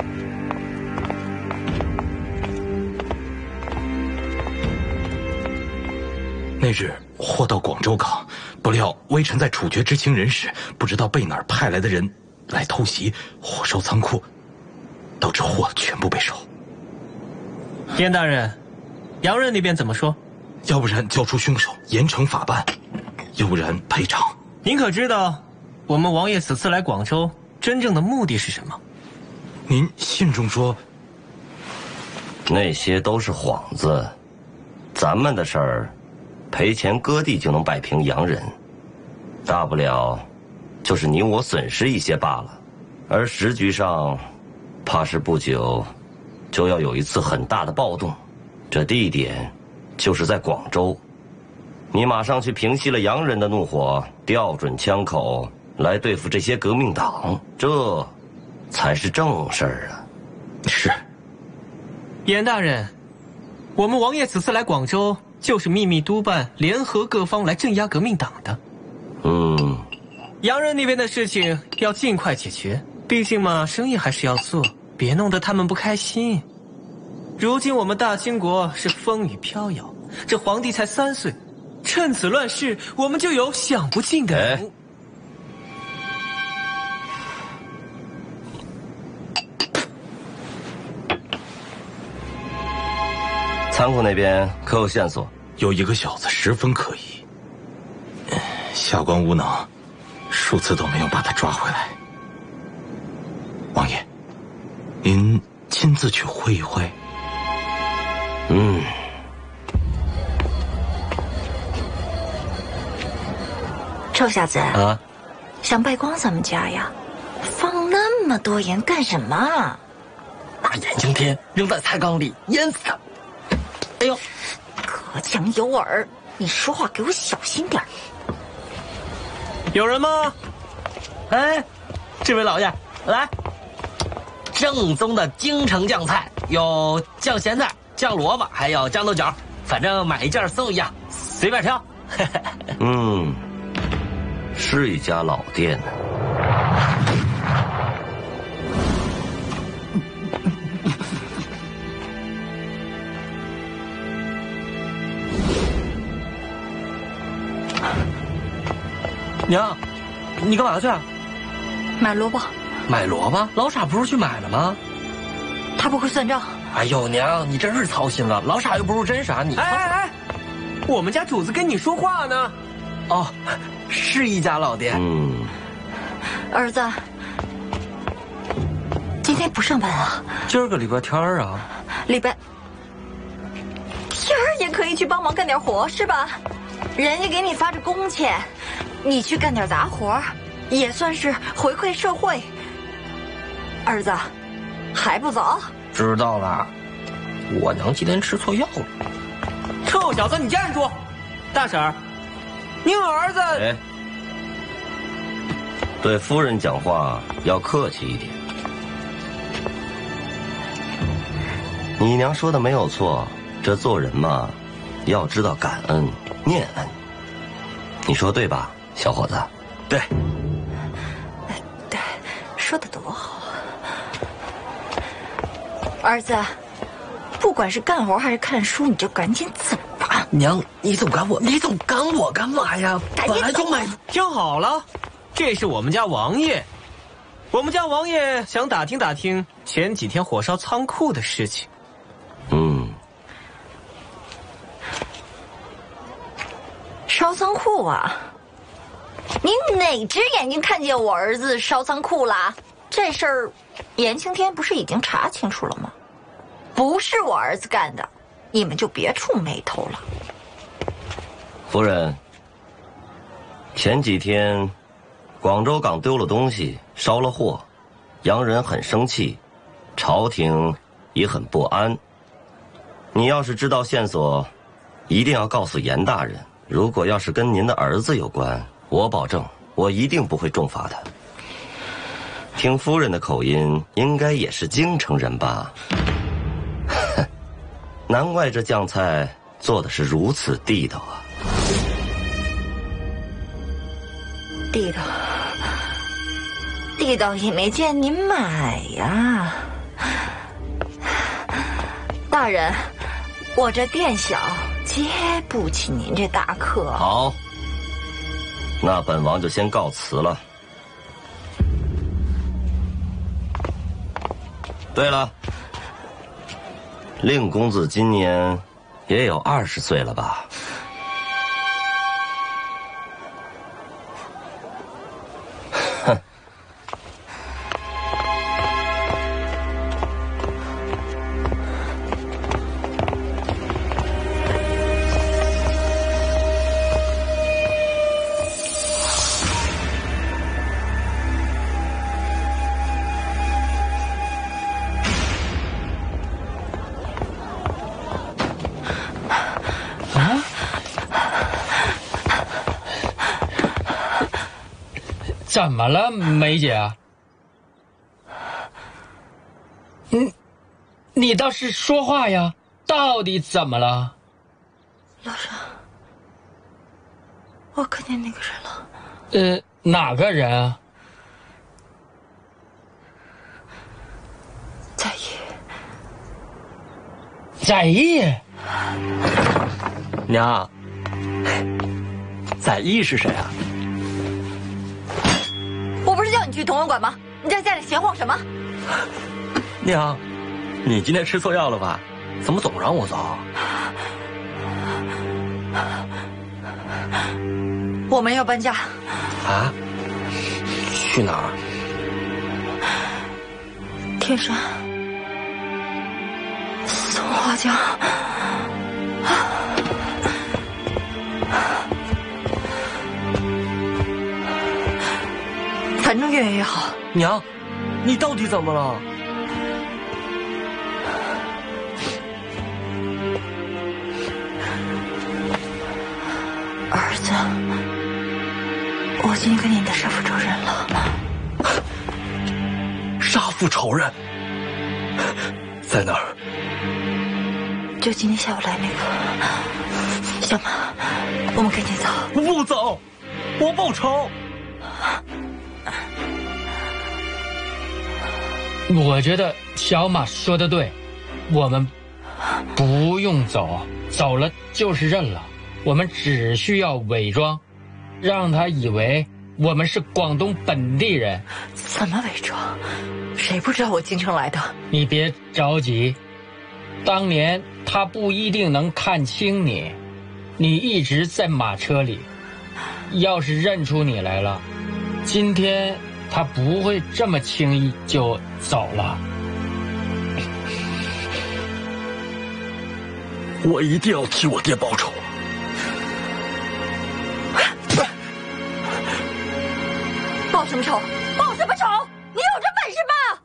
那日货到广州港，不料微臣在处决知情人时，不知道被哪儿派来的人来偷袭，火烧仓库，导致货全部被烧。 严大人，洋人那边怎么说？ 要不然交出凶手，严惩法办；要不然赔偿。 您可知道，我们王爷此次来广州真正的目的是什么？ 您信中说， 那些都是幌子，咱们的事儿，赔钱割地就能摆平洋人，大不了就是你我损失一些罢了。而时局上，怕是不久就要有一次很大的暴动，这地点就是在广州。你马上去平息了洋人的怒火，调准枪口来对付这些革命党，这才是正事儿啊！ 是。 严大人，我们王爷此次来广州，就是秘密督办联合各方来镇压革命党的。 洋人那边的事情要尽快解决，毕竟嘛，生意还是要做，别弄得他们不开心。如今我们大清国是风雨飘摇，这皇帝才3岁，趁此乱世，我们就有享不尽的人物。 仓库那边可有线索？ 有一个小子十分可疑，下官无能，数次都没有把他抓回来。王爷，您亲自去会一会。 臭小子啊， 想败光咱们家呀？放那么多盐干什么？ 把眼镜天扔在菜缸里淹死他！哎呦， 隔墙有耳，你说话给我小心点。 有人吗？ 哎，这位老爷，来，正宗的京城酱菜，有酱咸菜、酱萝卜，还有酱豆角，反正买一件送一样，随便挑。 是一家老店呢。 娘，你干嘛去啊？ 买萝卜。 买萝卜？老傻不是去买了吗？ 他不会算账。 哎呦，娘，你真是操心了。老傻又不是真傻，你…… 哎，我们家主子跟你说话呢。 哦，是一家老店。 儿子，今天不上班啊？ 今儿个礼拜天啊。 礼拜天也可以去帮忙干点活是吧？人家给你发着工钱，你去干点杂活，也算是回馈社会。儿子，还不走？ 知道了，我娘今天吃错药了。 臭小子，你站住！大婶儿，您儿子…… 哎，对夫人讲话要客气一点。你娘说的没有错，这做人嘛，要知道感恩念恩。你说对吧，小伙子？ 对。 对，说的多好。儿子，不管是干活还是看书，你就赶紧走吧。 娘，你总赶我，你总赶我干嘛呀？本来就买。 听好了，这是我们家王爷。我们家王爷想打听打听前几天火烧仓库的事情。 烧仓库啊？你哪只眼睛看见我儿子烧仓库了？这事儿，严青天不是已经查清楚了吗？不是我儿子干的，你们就别触眉头了。 夫人，前几天广州港丢了东西，烧了货，洋人很生气，朝廷也很不安。你要是知道线索，一定要告诉严大人。如果要是跟您的儿子有关，我保证我一定不会重罚他。听夫人的口音，应该也是京城人吧？难怪这酱菜做的是如此地道啊！ 地道也没见您买呀。大人，我这店小，接不起您这大客。 好，那本王就先告辞了。对了，令公子今年也有20岁了吧？哼。 怎么了，梅姐？你倒是说话呀！到底怎么了？ 老师，我看见那个人了。 哪个人啊？载意。 娘，载意是谁啊？ 我不是叫你去同文馆吗？你在家里闲晃什么？ 娘，你今天吃错药了吧？怎么总让我走？ 我们要搬家。 啊？去哪儿？ 天山。松花江。反正越远越好。 娘，你到底怎么了？ 儿子，我今天跟你的杀父仇人了。 杀父仇人在哪儿？ 就今天下午来那个。小马，我们赶紧走。 不走，我报仇。 我觉得小马说的对，我们不用走，走了就是认了。我们只需要伪装，让他以为我们是广东本地人。 怎么伪装？谁不知道我京城来的？ 你别着急，当年他不一定能看清你，你一直在马车里，要是认出你来了，今天他不会这么轻易就走了。 我一定要替我爹报仇。 报什么仇？报什么仇？你有这本事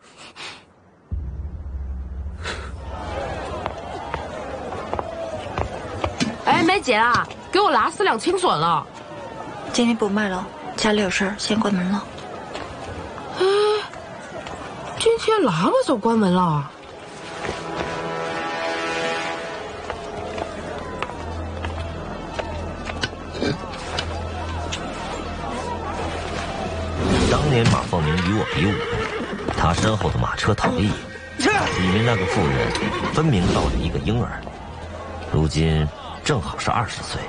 吧？哎，梅姐啊，给我拿4两青笋了。 今天不卖了，家里有事儿，先关门了。 哎，今天那么早关门了？ 当年马凤鸣与我比武，他身后的马车逃逸，因为那个妇人分明抱着一个婴儿，如今正好是20岁。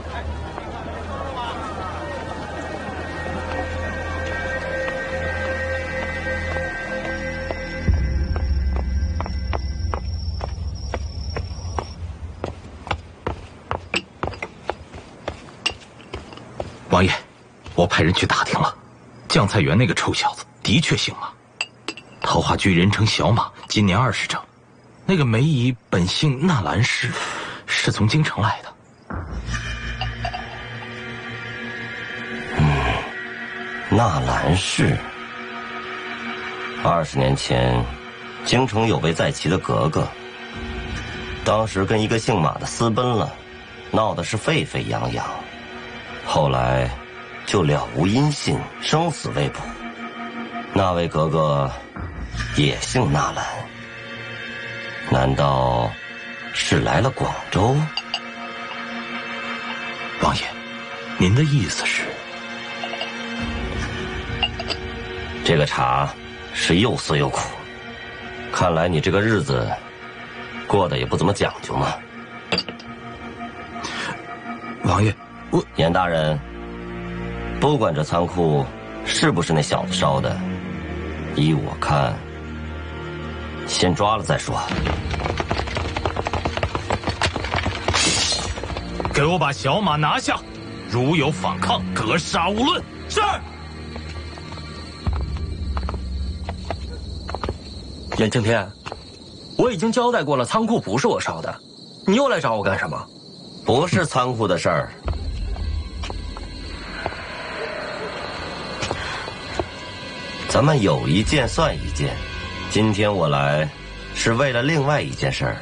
王爷，我派人去打听了。酱菜园那个臭小子的确姓马，桃花居人称小马，今年20整。那个梅姨本姓纳兰氏，是从京城来的。 纳兰氏。20年前，京城有位在齐的格格，当时跟一个姓马的私奔了，闹得是沸沸扬扬，后来就了无音信，生死未卜。那位格格也姓纳兰，难道是来了广州？ 王爷，您的意思是？ 这个茶是又涩又苦，看来你这个日子过得也不怎么讲究嘛。 王爷， 严大人，不管这仓库是不是那小子烧的，依我看，先抓了再说。 给我把小马拿下，如有反抗，格杀勿论。是。 严青天，我已经交代过了，仓库不是我烧的，你又来找我干什么？ 不是仓库的事儿。咱们有一件算一件，今天我来是为了另外一件事儿。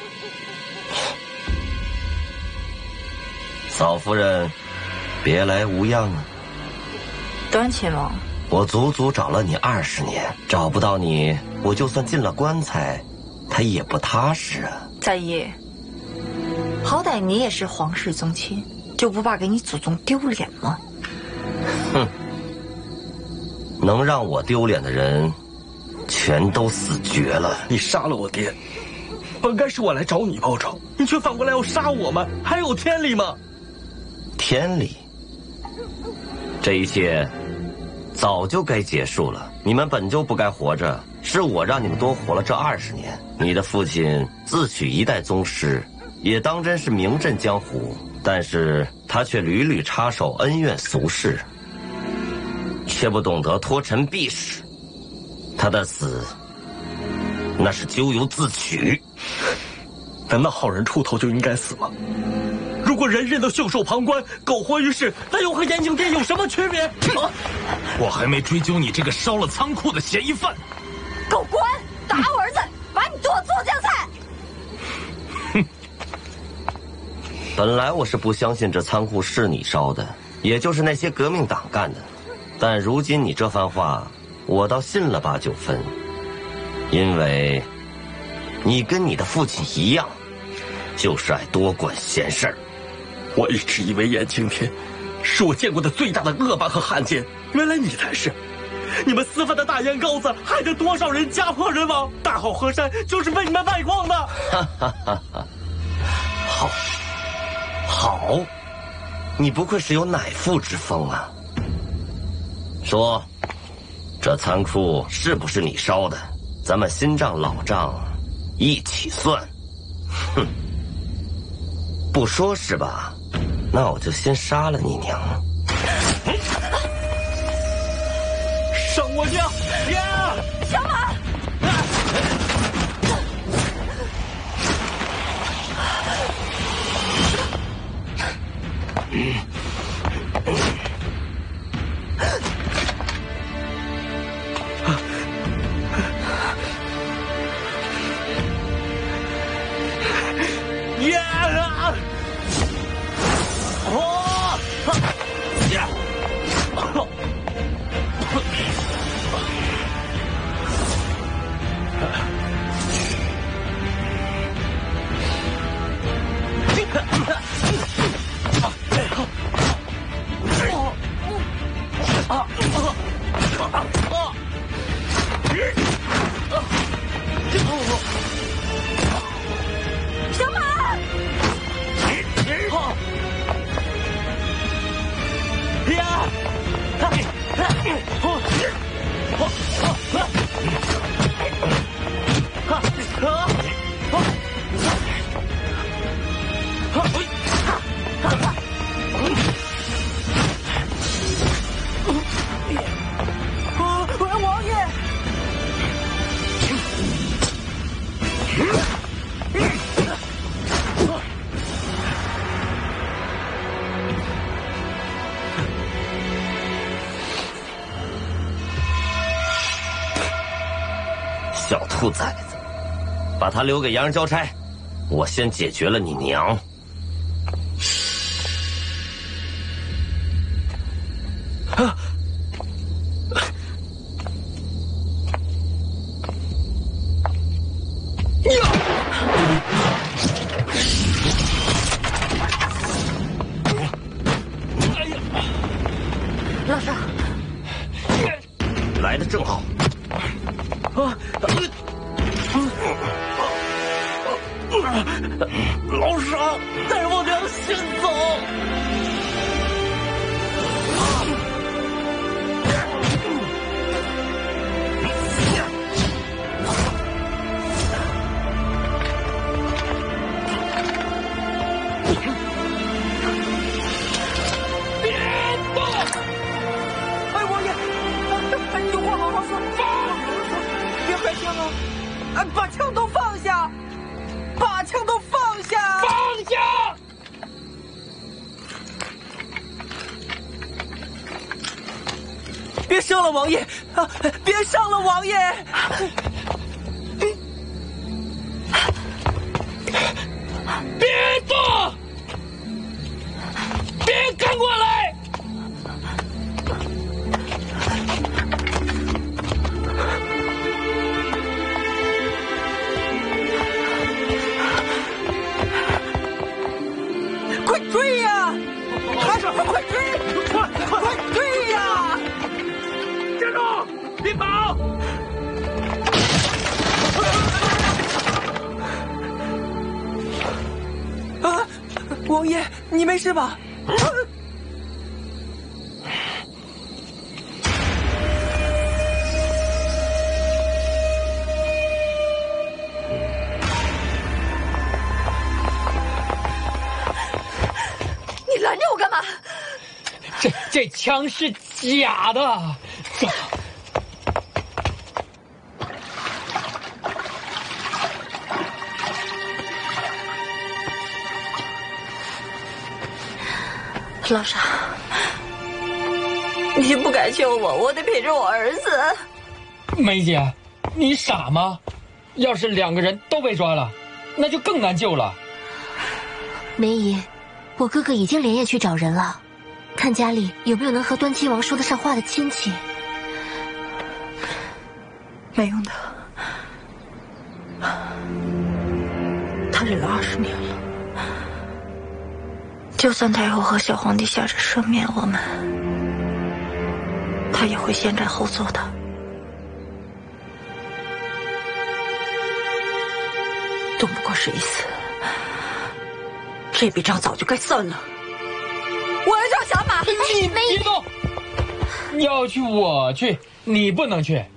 嫂夫人，别来无恙啊！ 端亲王， 我足足找了你20年，找不到你，我就算进了棺材，他也不踏实啊。 在意，好歹你也是皇室宗亲，就不怕给你祖宗丢脸吗？ 哼，能让我丢脸的人，全都死绝了。 你杀了我爹，本该是我来找你报仇，你却反过来要杀我们，还有天理吗？ 天理，这一切早就该结束了。你们本就不该活着，是我让你们多活了这20年。你的父亲自诩一代宗师，也当真是名震江湖， 但是他却屡屡插手恩怨俗事，却不懂得脱尘避世。他的死，那是咎由自取。 难道好人出头就应该死吗？如果人人都袖手旁观、苟活于世，那又和延庆天有什么区别？ 我还没追究你这个烧了仓库的嫌疑犯。 狗官，打我儿子，把你剁做酱菜。 本来我是不相信这仓库是你烧的，也就是那些革命党干的，但如今你这番话，我倒信了8、9分。因为，你跟你的父亲一样，就是爱多管闲事儿。 我一直以为延庆天是我见过的最大的恶霸和汉奸，原来你才是。你们私贩的大烟膏子害得多少人家破人亡，大好河山就是被你们卖光的。 哈哈哈哈！好，好，你不愧是有乃父之风啊。说，这仓库是不是你烧的？咱们新账老账一起算。哼，不说是吧？那我就先杀了你娘。 上我娘！呀！ 小马！ 王爷， 小兔崽子，把他留给洋人交差，我先解决了你娘。 老师， 来的正好。 老傻，带我娘先走。 哎，王爷，有话好好说，别开枪啊！把枪都放下，把枪都放下， 放下！ 别伤了王爷啊！别伤了王爷！ 别动！别赶过来！ 快追呀！快追！快追呀！ 站住！别跑！ 啊，王爷，你没事吧？ 着我干嘛？ 这枪是假的。走。 老沙，你不该救我，我得陪着我儿子。 梅姐，你傻吗？要是2个人都被抓了，那就更难救了。 梅姨，我哥哥已经连夜去找人了，看家里有没有能和端亲王说得上话的亲戚。 没用的，他忍了20年了。就算太后和小皇帝下旨赦免我们，他也会先斩后奏的。动不过是一死，这笔账早就该算了。我要叫小马。 你别动！要去我去，你不能去。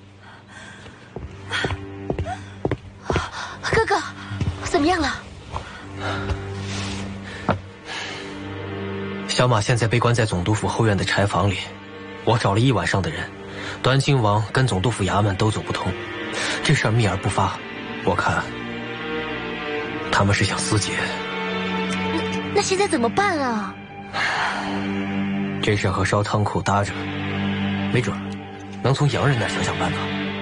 哥哥，怎么样了？ 小马现在被关在总督府后院的柴房里，我找了1晚上的人，端亲王跟总督府衙门都走不通，这事儿秘而不发，我看他们是想私结。 那现在怎么办啊？ 这事和烧仓库搭着，没准能从洋人那想想办法。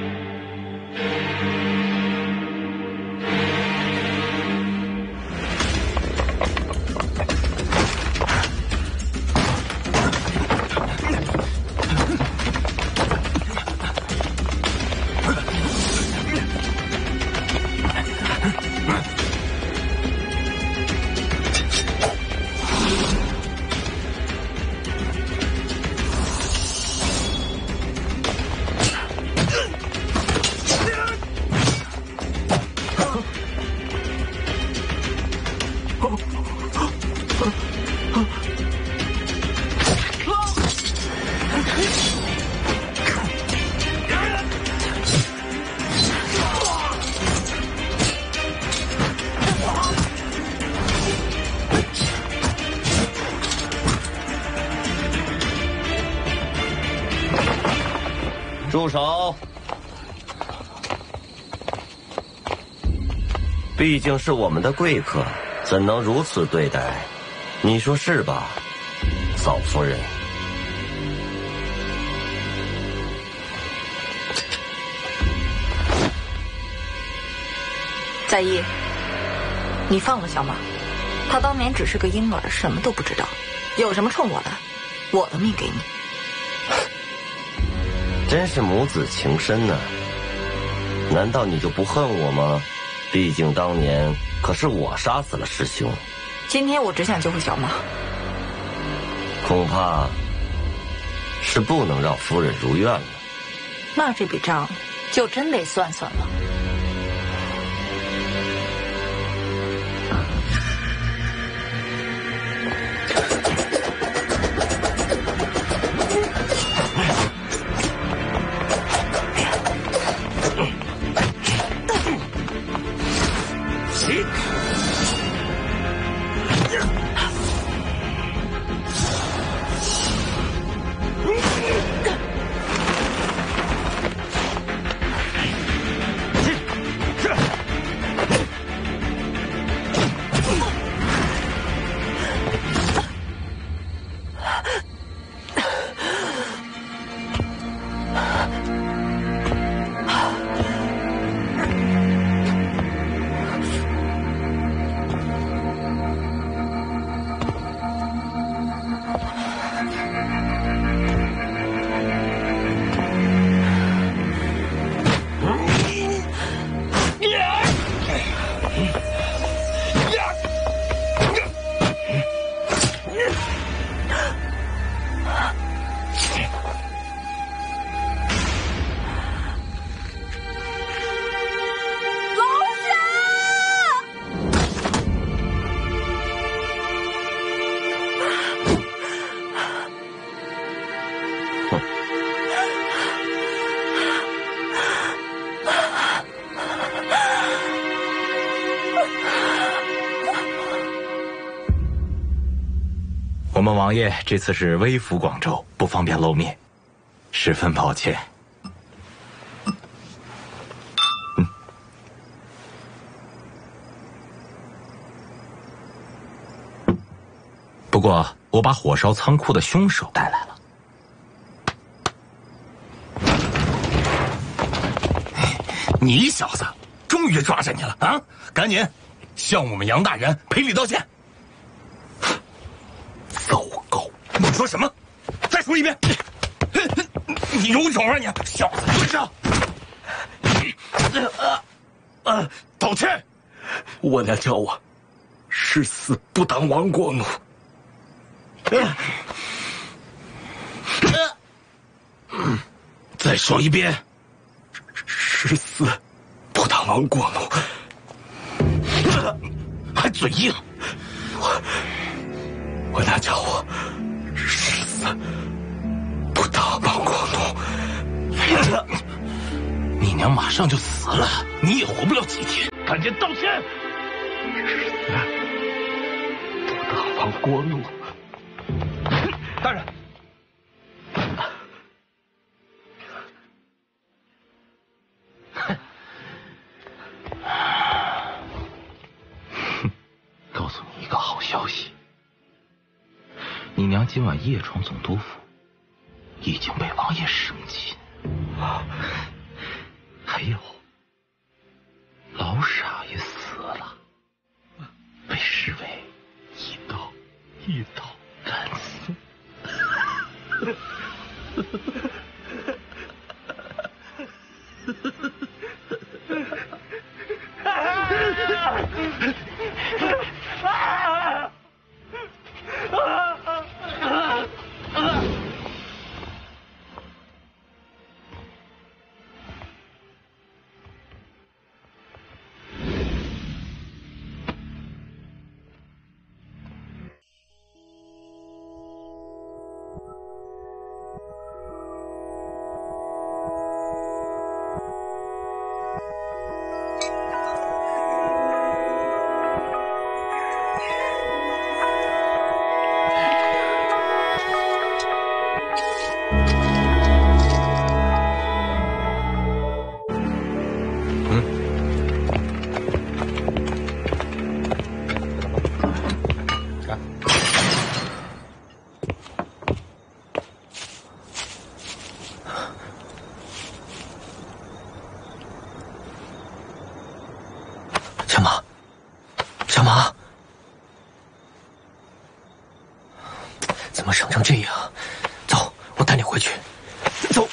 住手！毕竟是我们的贵客，怎能如此对待？你说是吧，嫂夫人？ 在意，你放了小马，他当年只是个婴儿，什么都不知道，有什么冲我来，我的命给你。 真是母子情深呢。难道你就不恨我吗？毕竟当年可是我杀死了师兄。 今天我只想救回小马， 恐怕是不能让夫人如愿了。 那这笔账就真得算算了。 们王爷这次是微服广州，不方便露面，十分抱歉。不过我把火烧仓库的凶手带来了。 你小子终于抓着你了啊！赶紧向我们杨大人赔礼道歉。糟糕！你说什么？再说一遍！你有种啊你！小子，蹲下！道歉！ 我娘叫我誓死不当亡国奴。 再说一遍。 誓死不当亡国奴。 还嘴硬！ 我娘叫我誓死不当亡国奴。 你娘马上就死了，你也活不了几天，赶紧道歉！ 誓死不当亡国奴。 大人。 告诉你一个好消息，你娘今晚夜闯总督府，已经被王爷生擒。还有，老傻也死了，被侍卫一刀砍死。 小马，怎么伤成这样？走，我带你回去。走。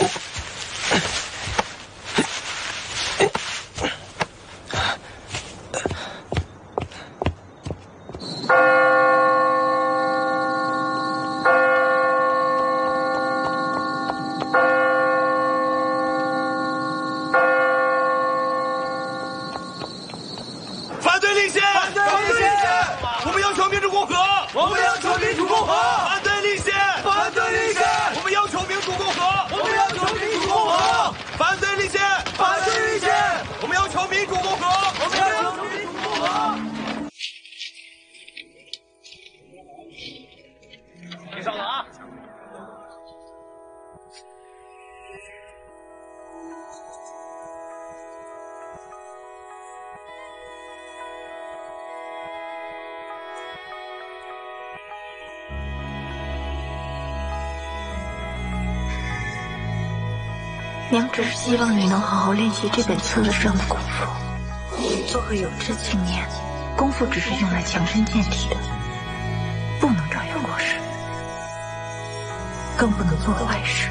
娘只是希望你能好好练习这本册子上的功夫。做个有志青年，功夫只是用来强身健体的，不能张扬过失，更不能做坏事。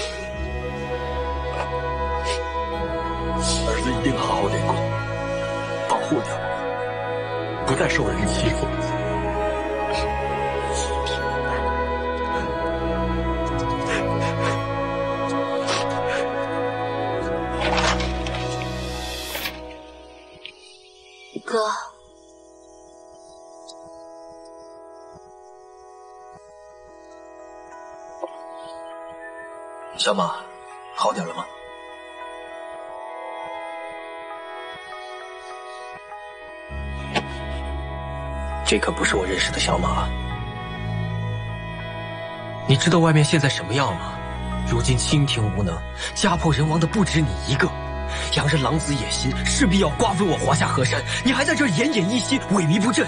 儿子一定好好练功，保护娘，不再受人欺负。 哥， 小马，好点了吗？这可不是我认识的小马， 你知道外面现在什么样吗？如今清廷无能，家破人亡的不止你一个。洋人狼子野心，势必要瓜分我华夏河山，你还在这儿奄奄一息，萎靡不振。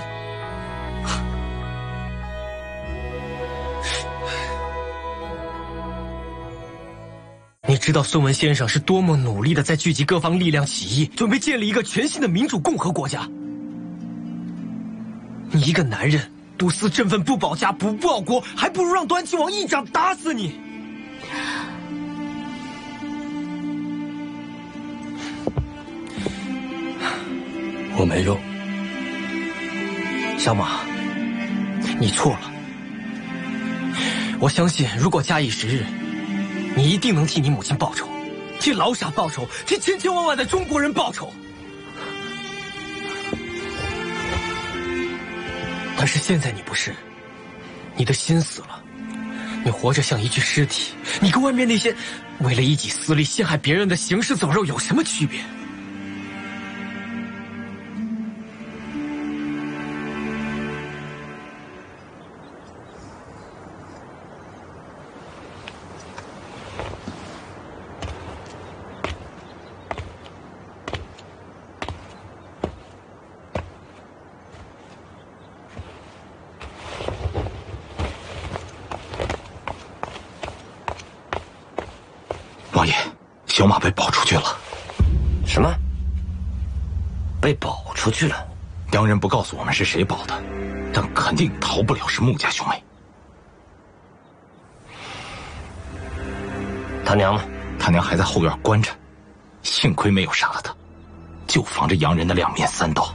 你知道孙文先生是多么努力的在聚集各方力量起义，准备建立一个全新的民主共和国家。你一个男人，不思振奋，不保家，不报国，还不如让端亲王一掌打死你。我没用，小马，你错了。我相信，如果假以时日，你一定能替你母亲报仇，替老傻报仇，替千千万万的中国人报仇。但是现在你不是，你的心死了，你活着像一具尸体，你跟外面那些为了一己私利陷害别人的行尸走肉有什么区别？ 王爷，小马被保出去了。 什么？被保出去了？ 洋人不告诉我们是谁保的，但肯定逃不了是穆家兄妹。 他娘呢？ 他娘还在后院关着，幸亏没有杀了他，就防着洋人的两面三刀。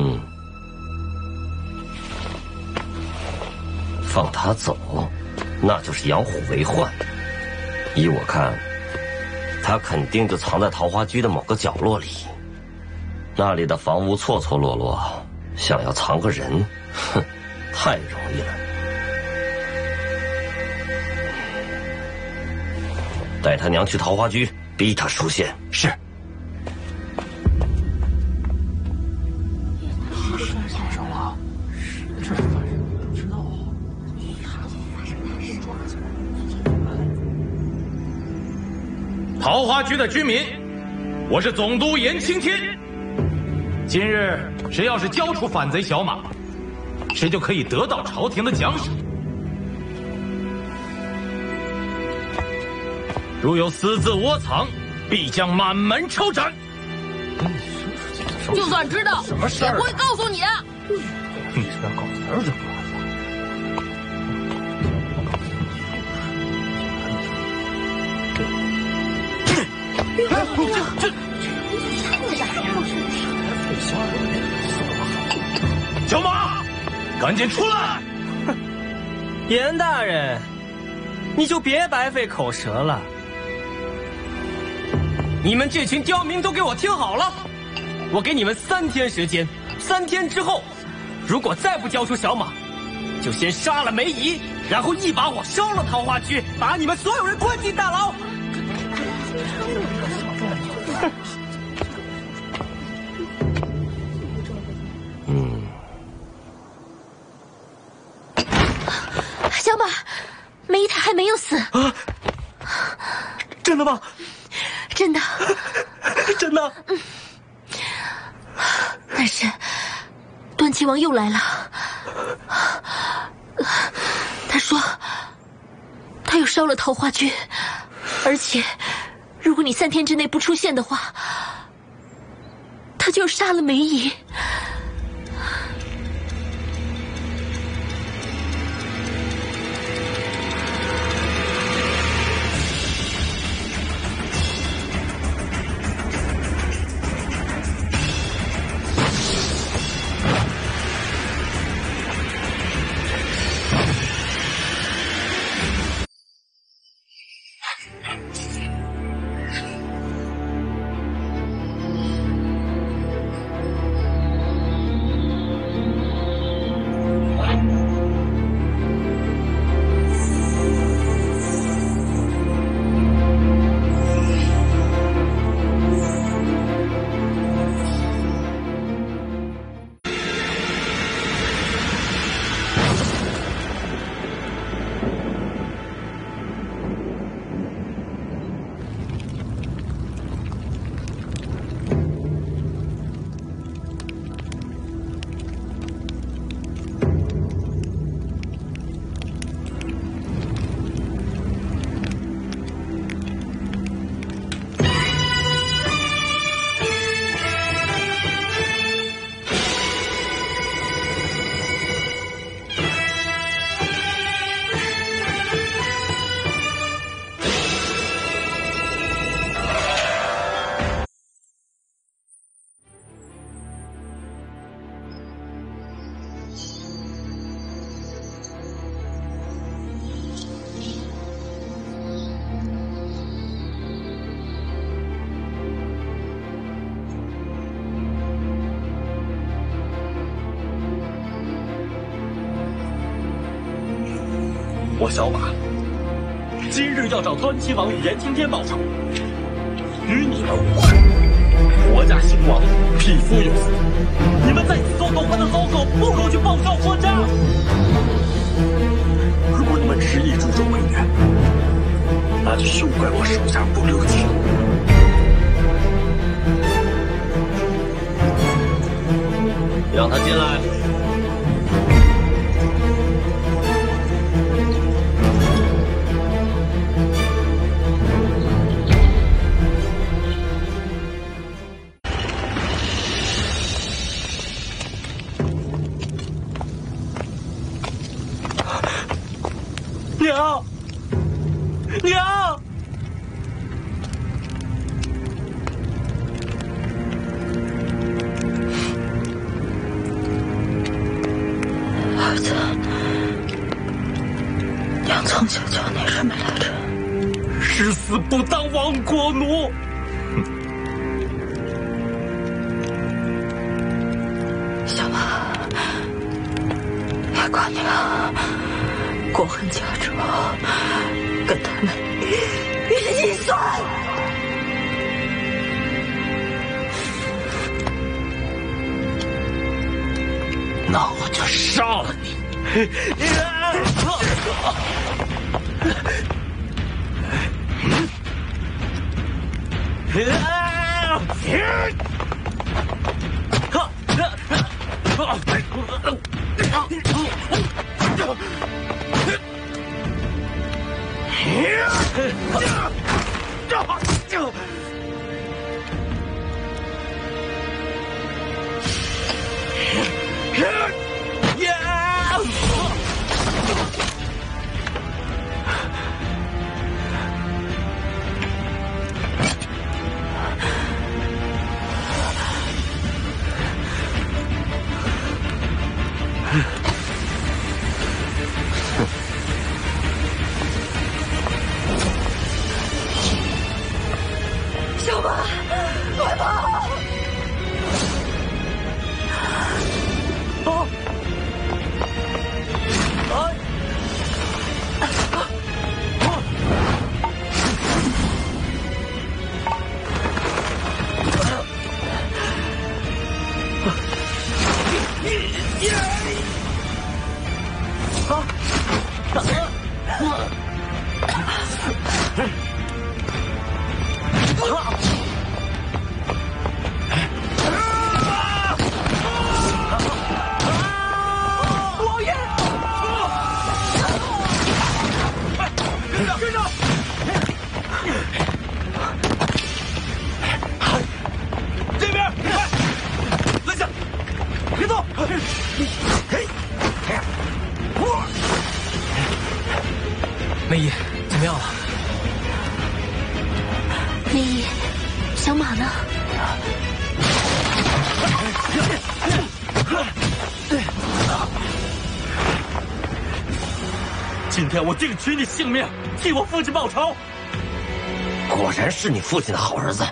放他走，那就是养虎为患。依我看，他肯定就藏在桃花居的某个角落里，那里的房屋错错落落，想要藏个人，哼，太容易了。带他娘去桃花居，逼他出现。 是。 桃花居的居民，我是总督严青天。今日谁要是交出反贼小马，谁就可以得到朝廷的奖赏。如有私自窝藏，必将满门抄斩。 就算知道，也不会告诉你的。 你是要告诉儿子不？ 小马，赶紧出来！ 严大人，你就别白费口舌了。你们这群刁民都给我听好了，我给你们3天时间，3天之后，如果再不交出小马，就先杀了梅姨，然后一把火烧了桃花居，把你们所有人关进大牢。 小马，梅姨她还没有死啊！ 真的吗？ 真的， 真的。 但是，端亲王又来了。他说，他又烧了桃花居，而且，如果你3天之内不出现的话，他就杀了梅姨。 我小马今日要找端齐王与延青天报仇，与你们无关。国家兴亡，匹夫有责。你们在此做斗官的糟狗，不如去报效国家。如果你们执意助纣为虐，那就休怪我手下不留情。 让他进来。 娘，娘！ 儿子，娘从小教你什么来着？ 誓死不当亡国奴。 小马，别管你了。过恨家者，跟他们一起算。 那我就杀了你！ 小马，快跑！ 梅姨，怎么样了？ 梅姨，小马呢？ 今天我定取你性命，替我父亲报仇。 果然是你父亲的好儿子。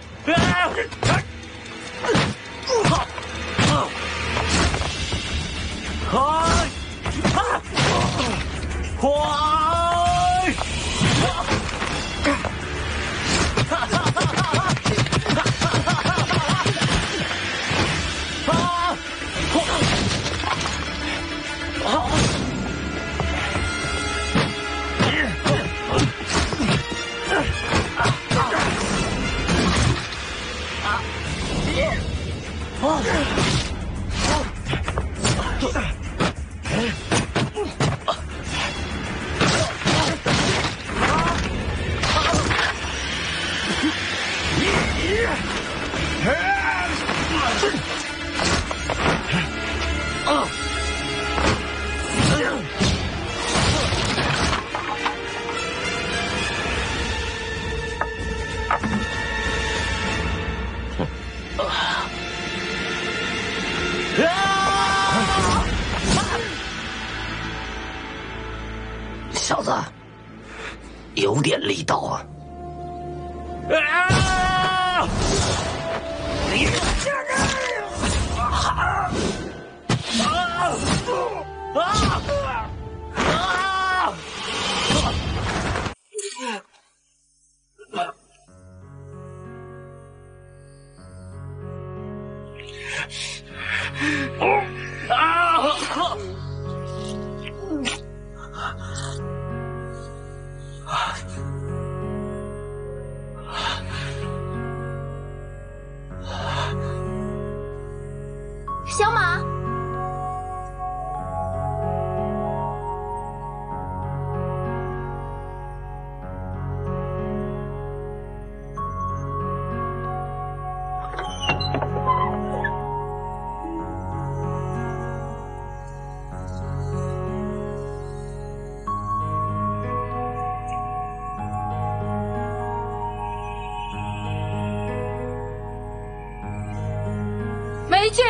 小子，有点力道啊！ 小马， 梅姐。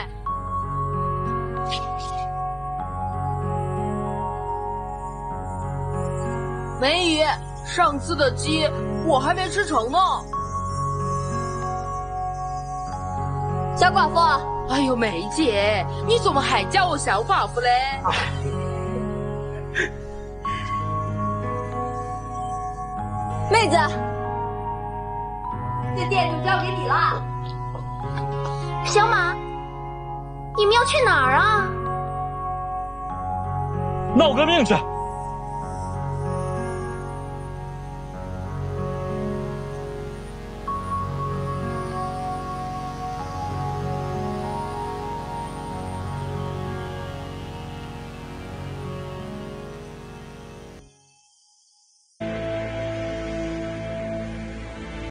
梅姨，上次的鸡我还没吃成呢。 小寡妇， 哎呦，梅姐，你怎么还叫我小寡妇嘞？ 妹子，这店就交给你了。 小马，你们要去哪儿啊？ 闹革命去！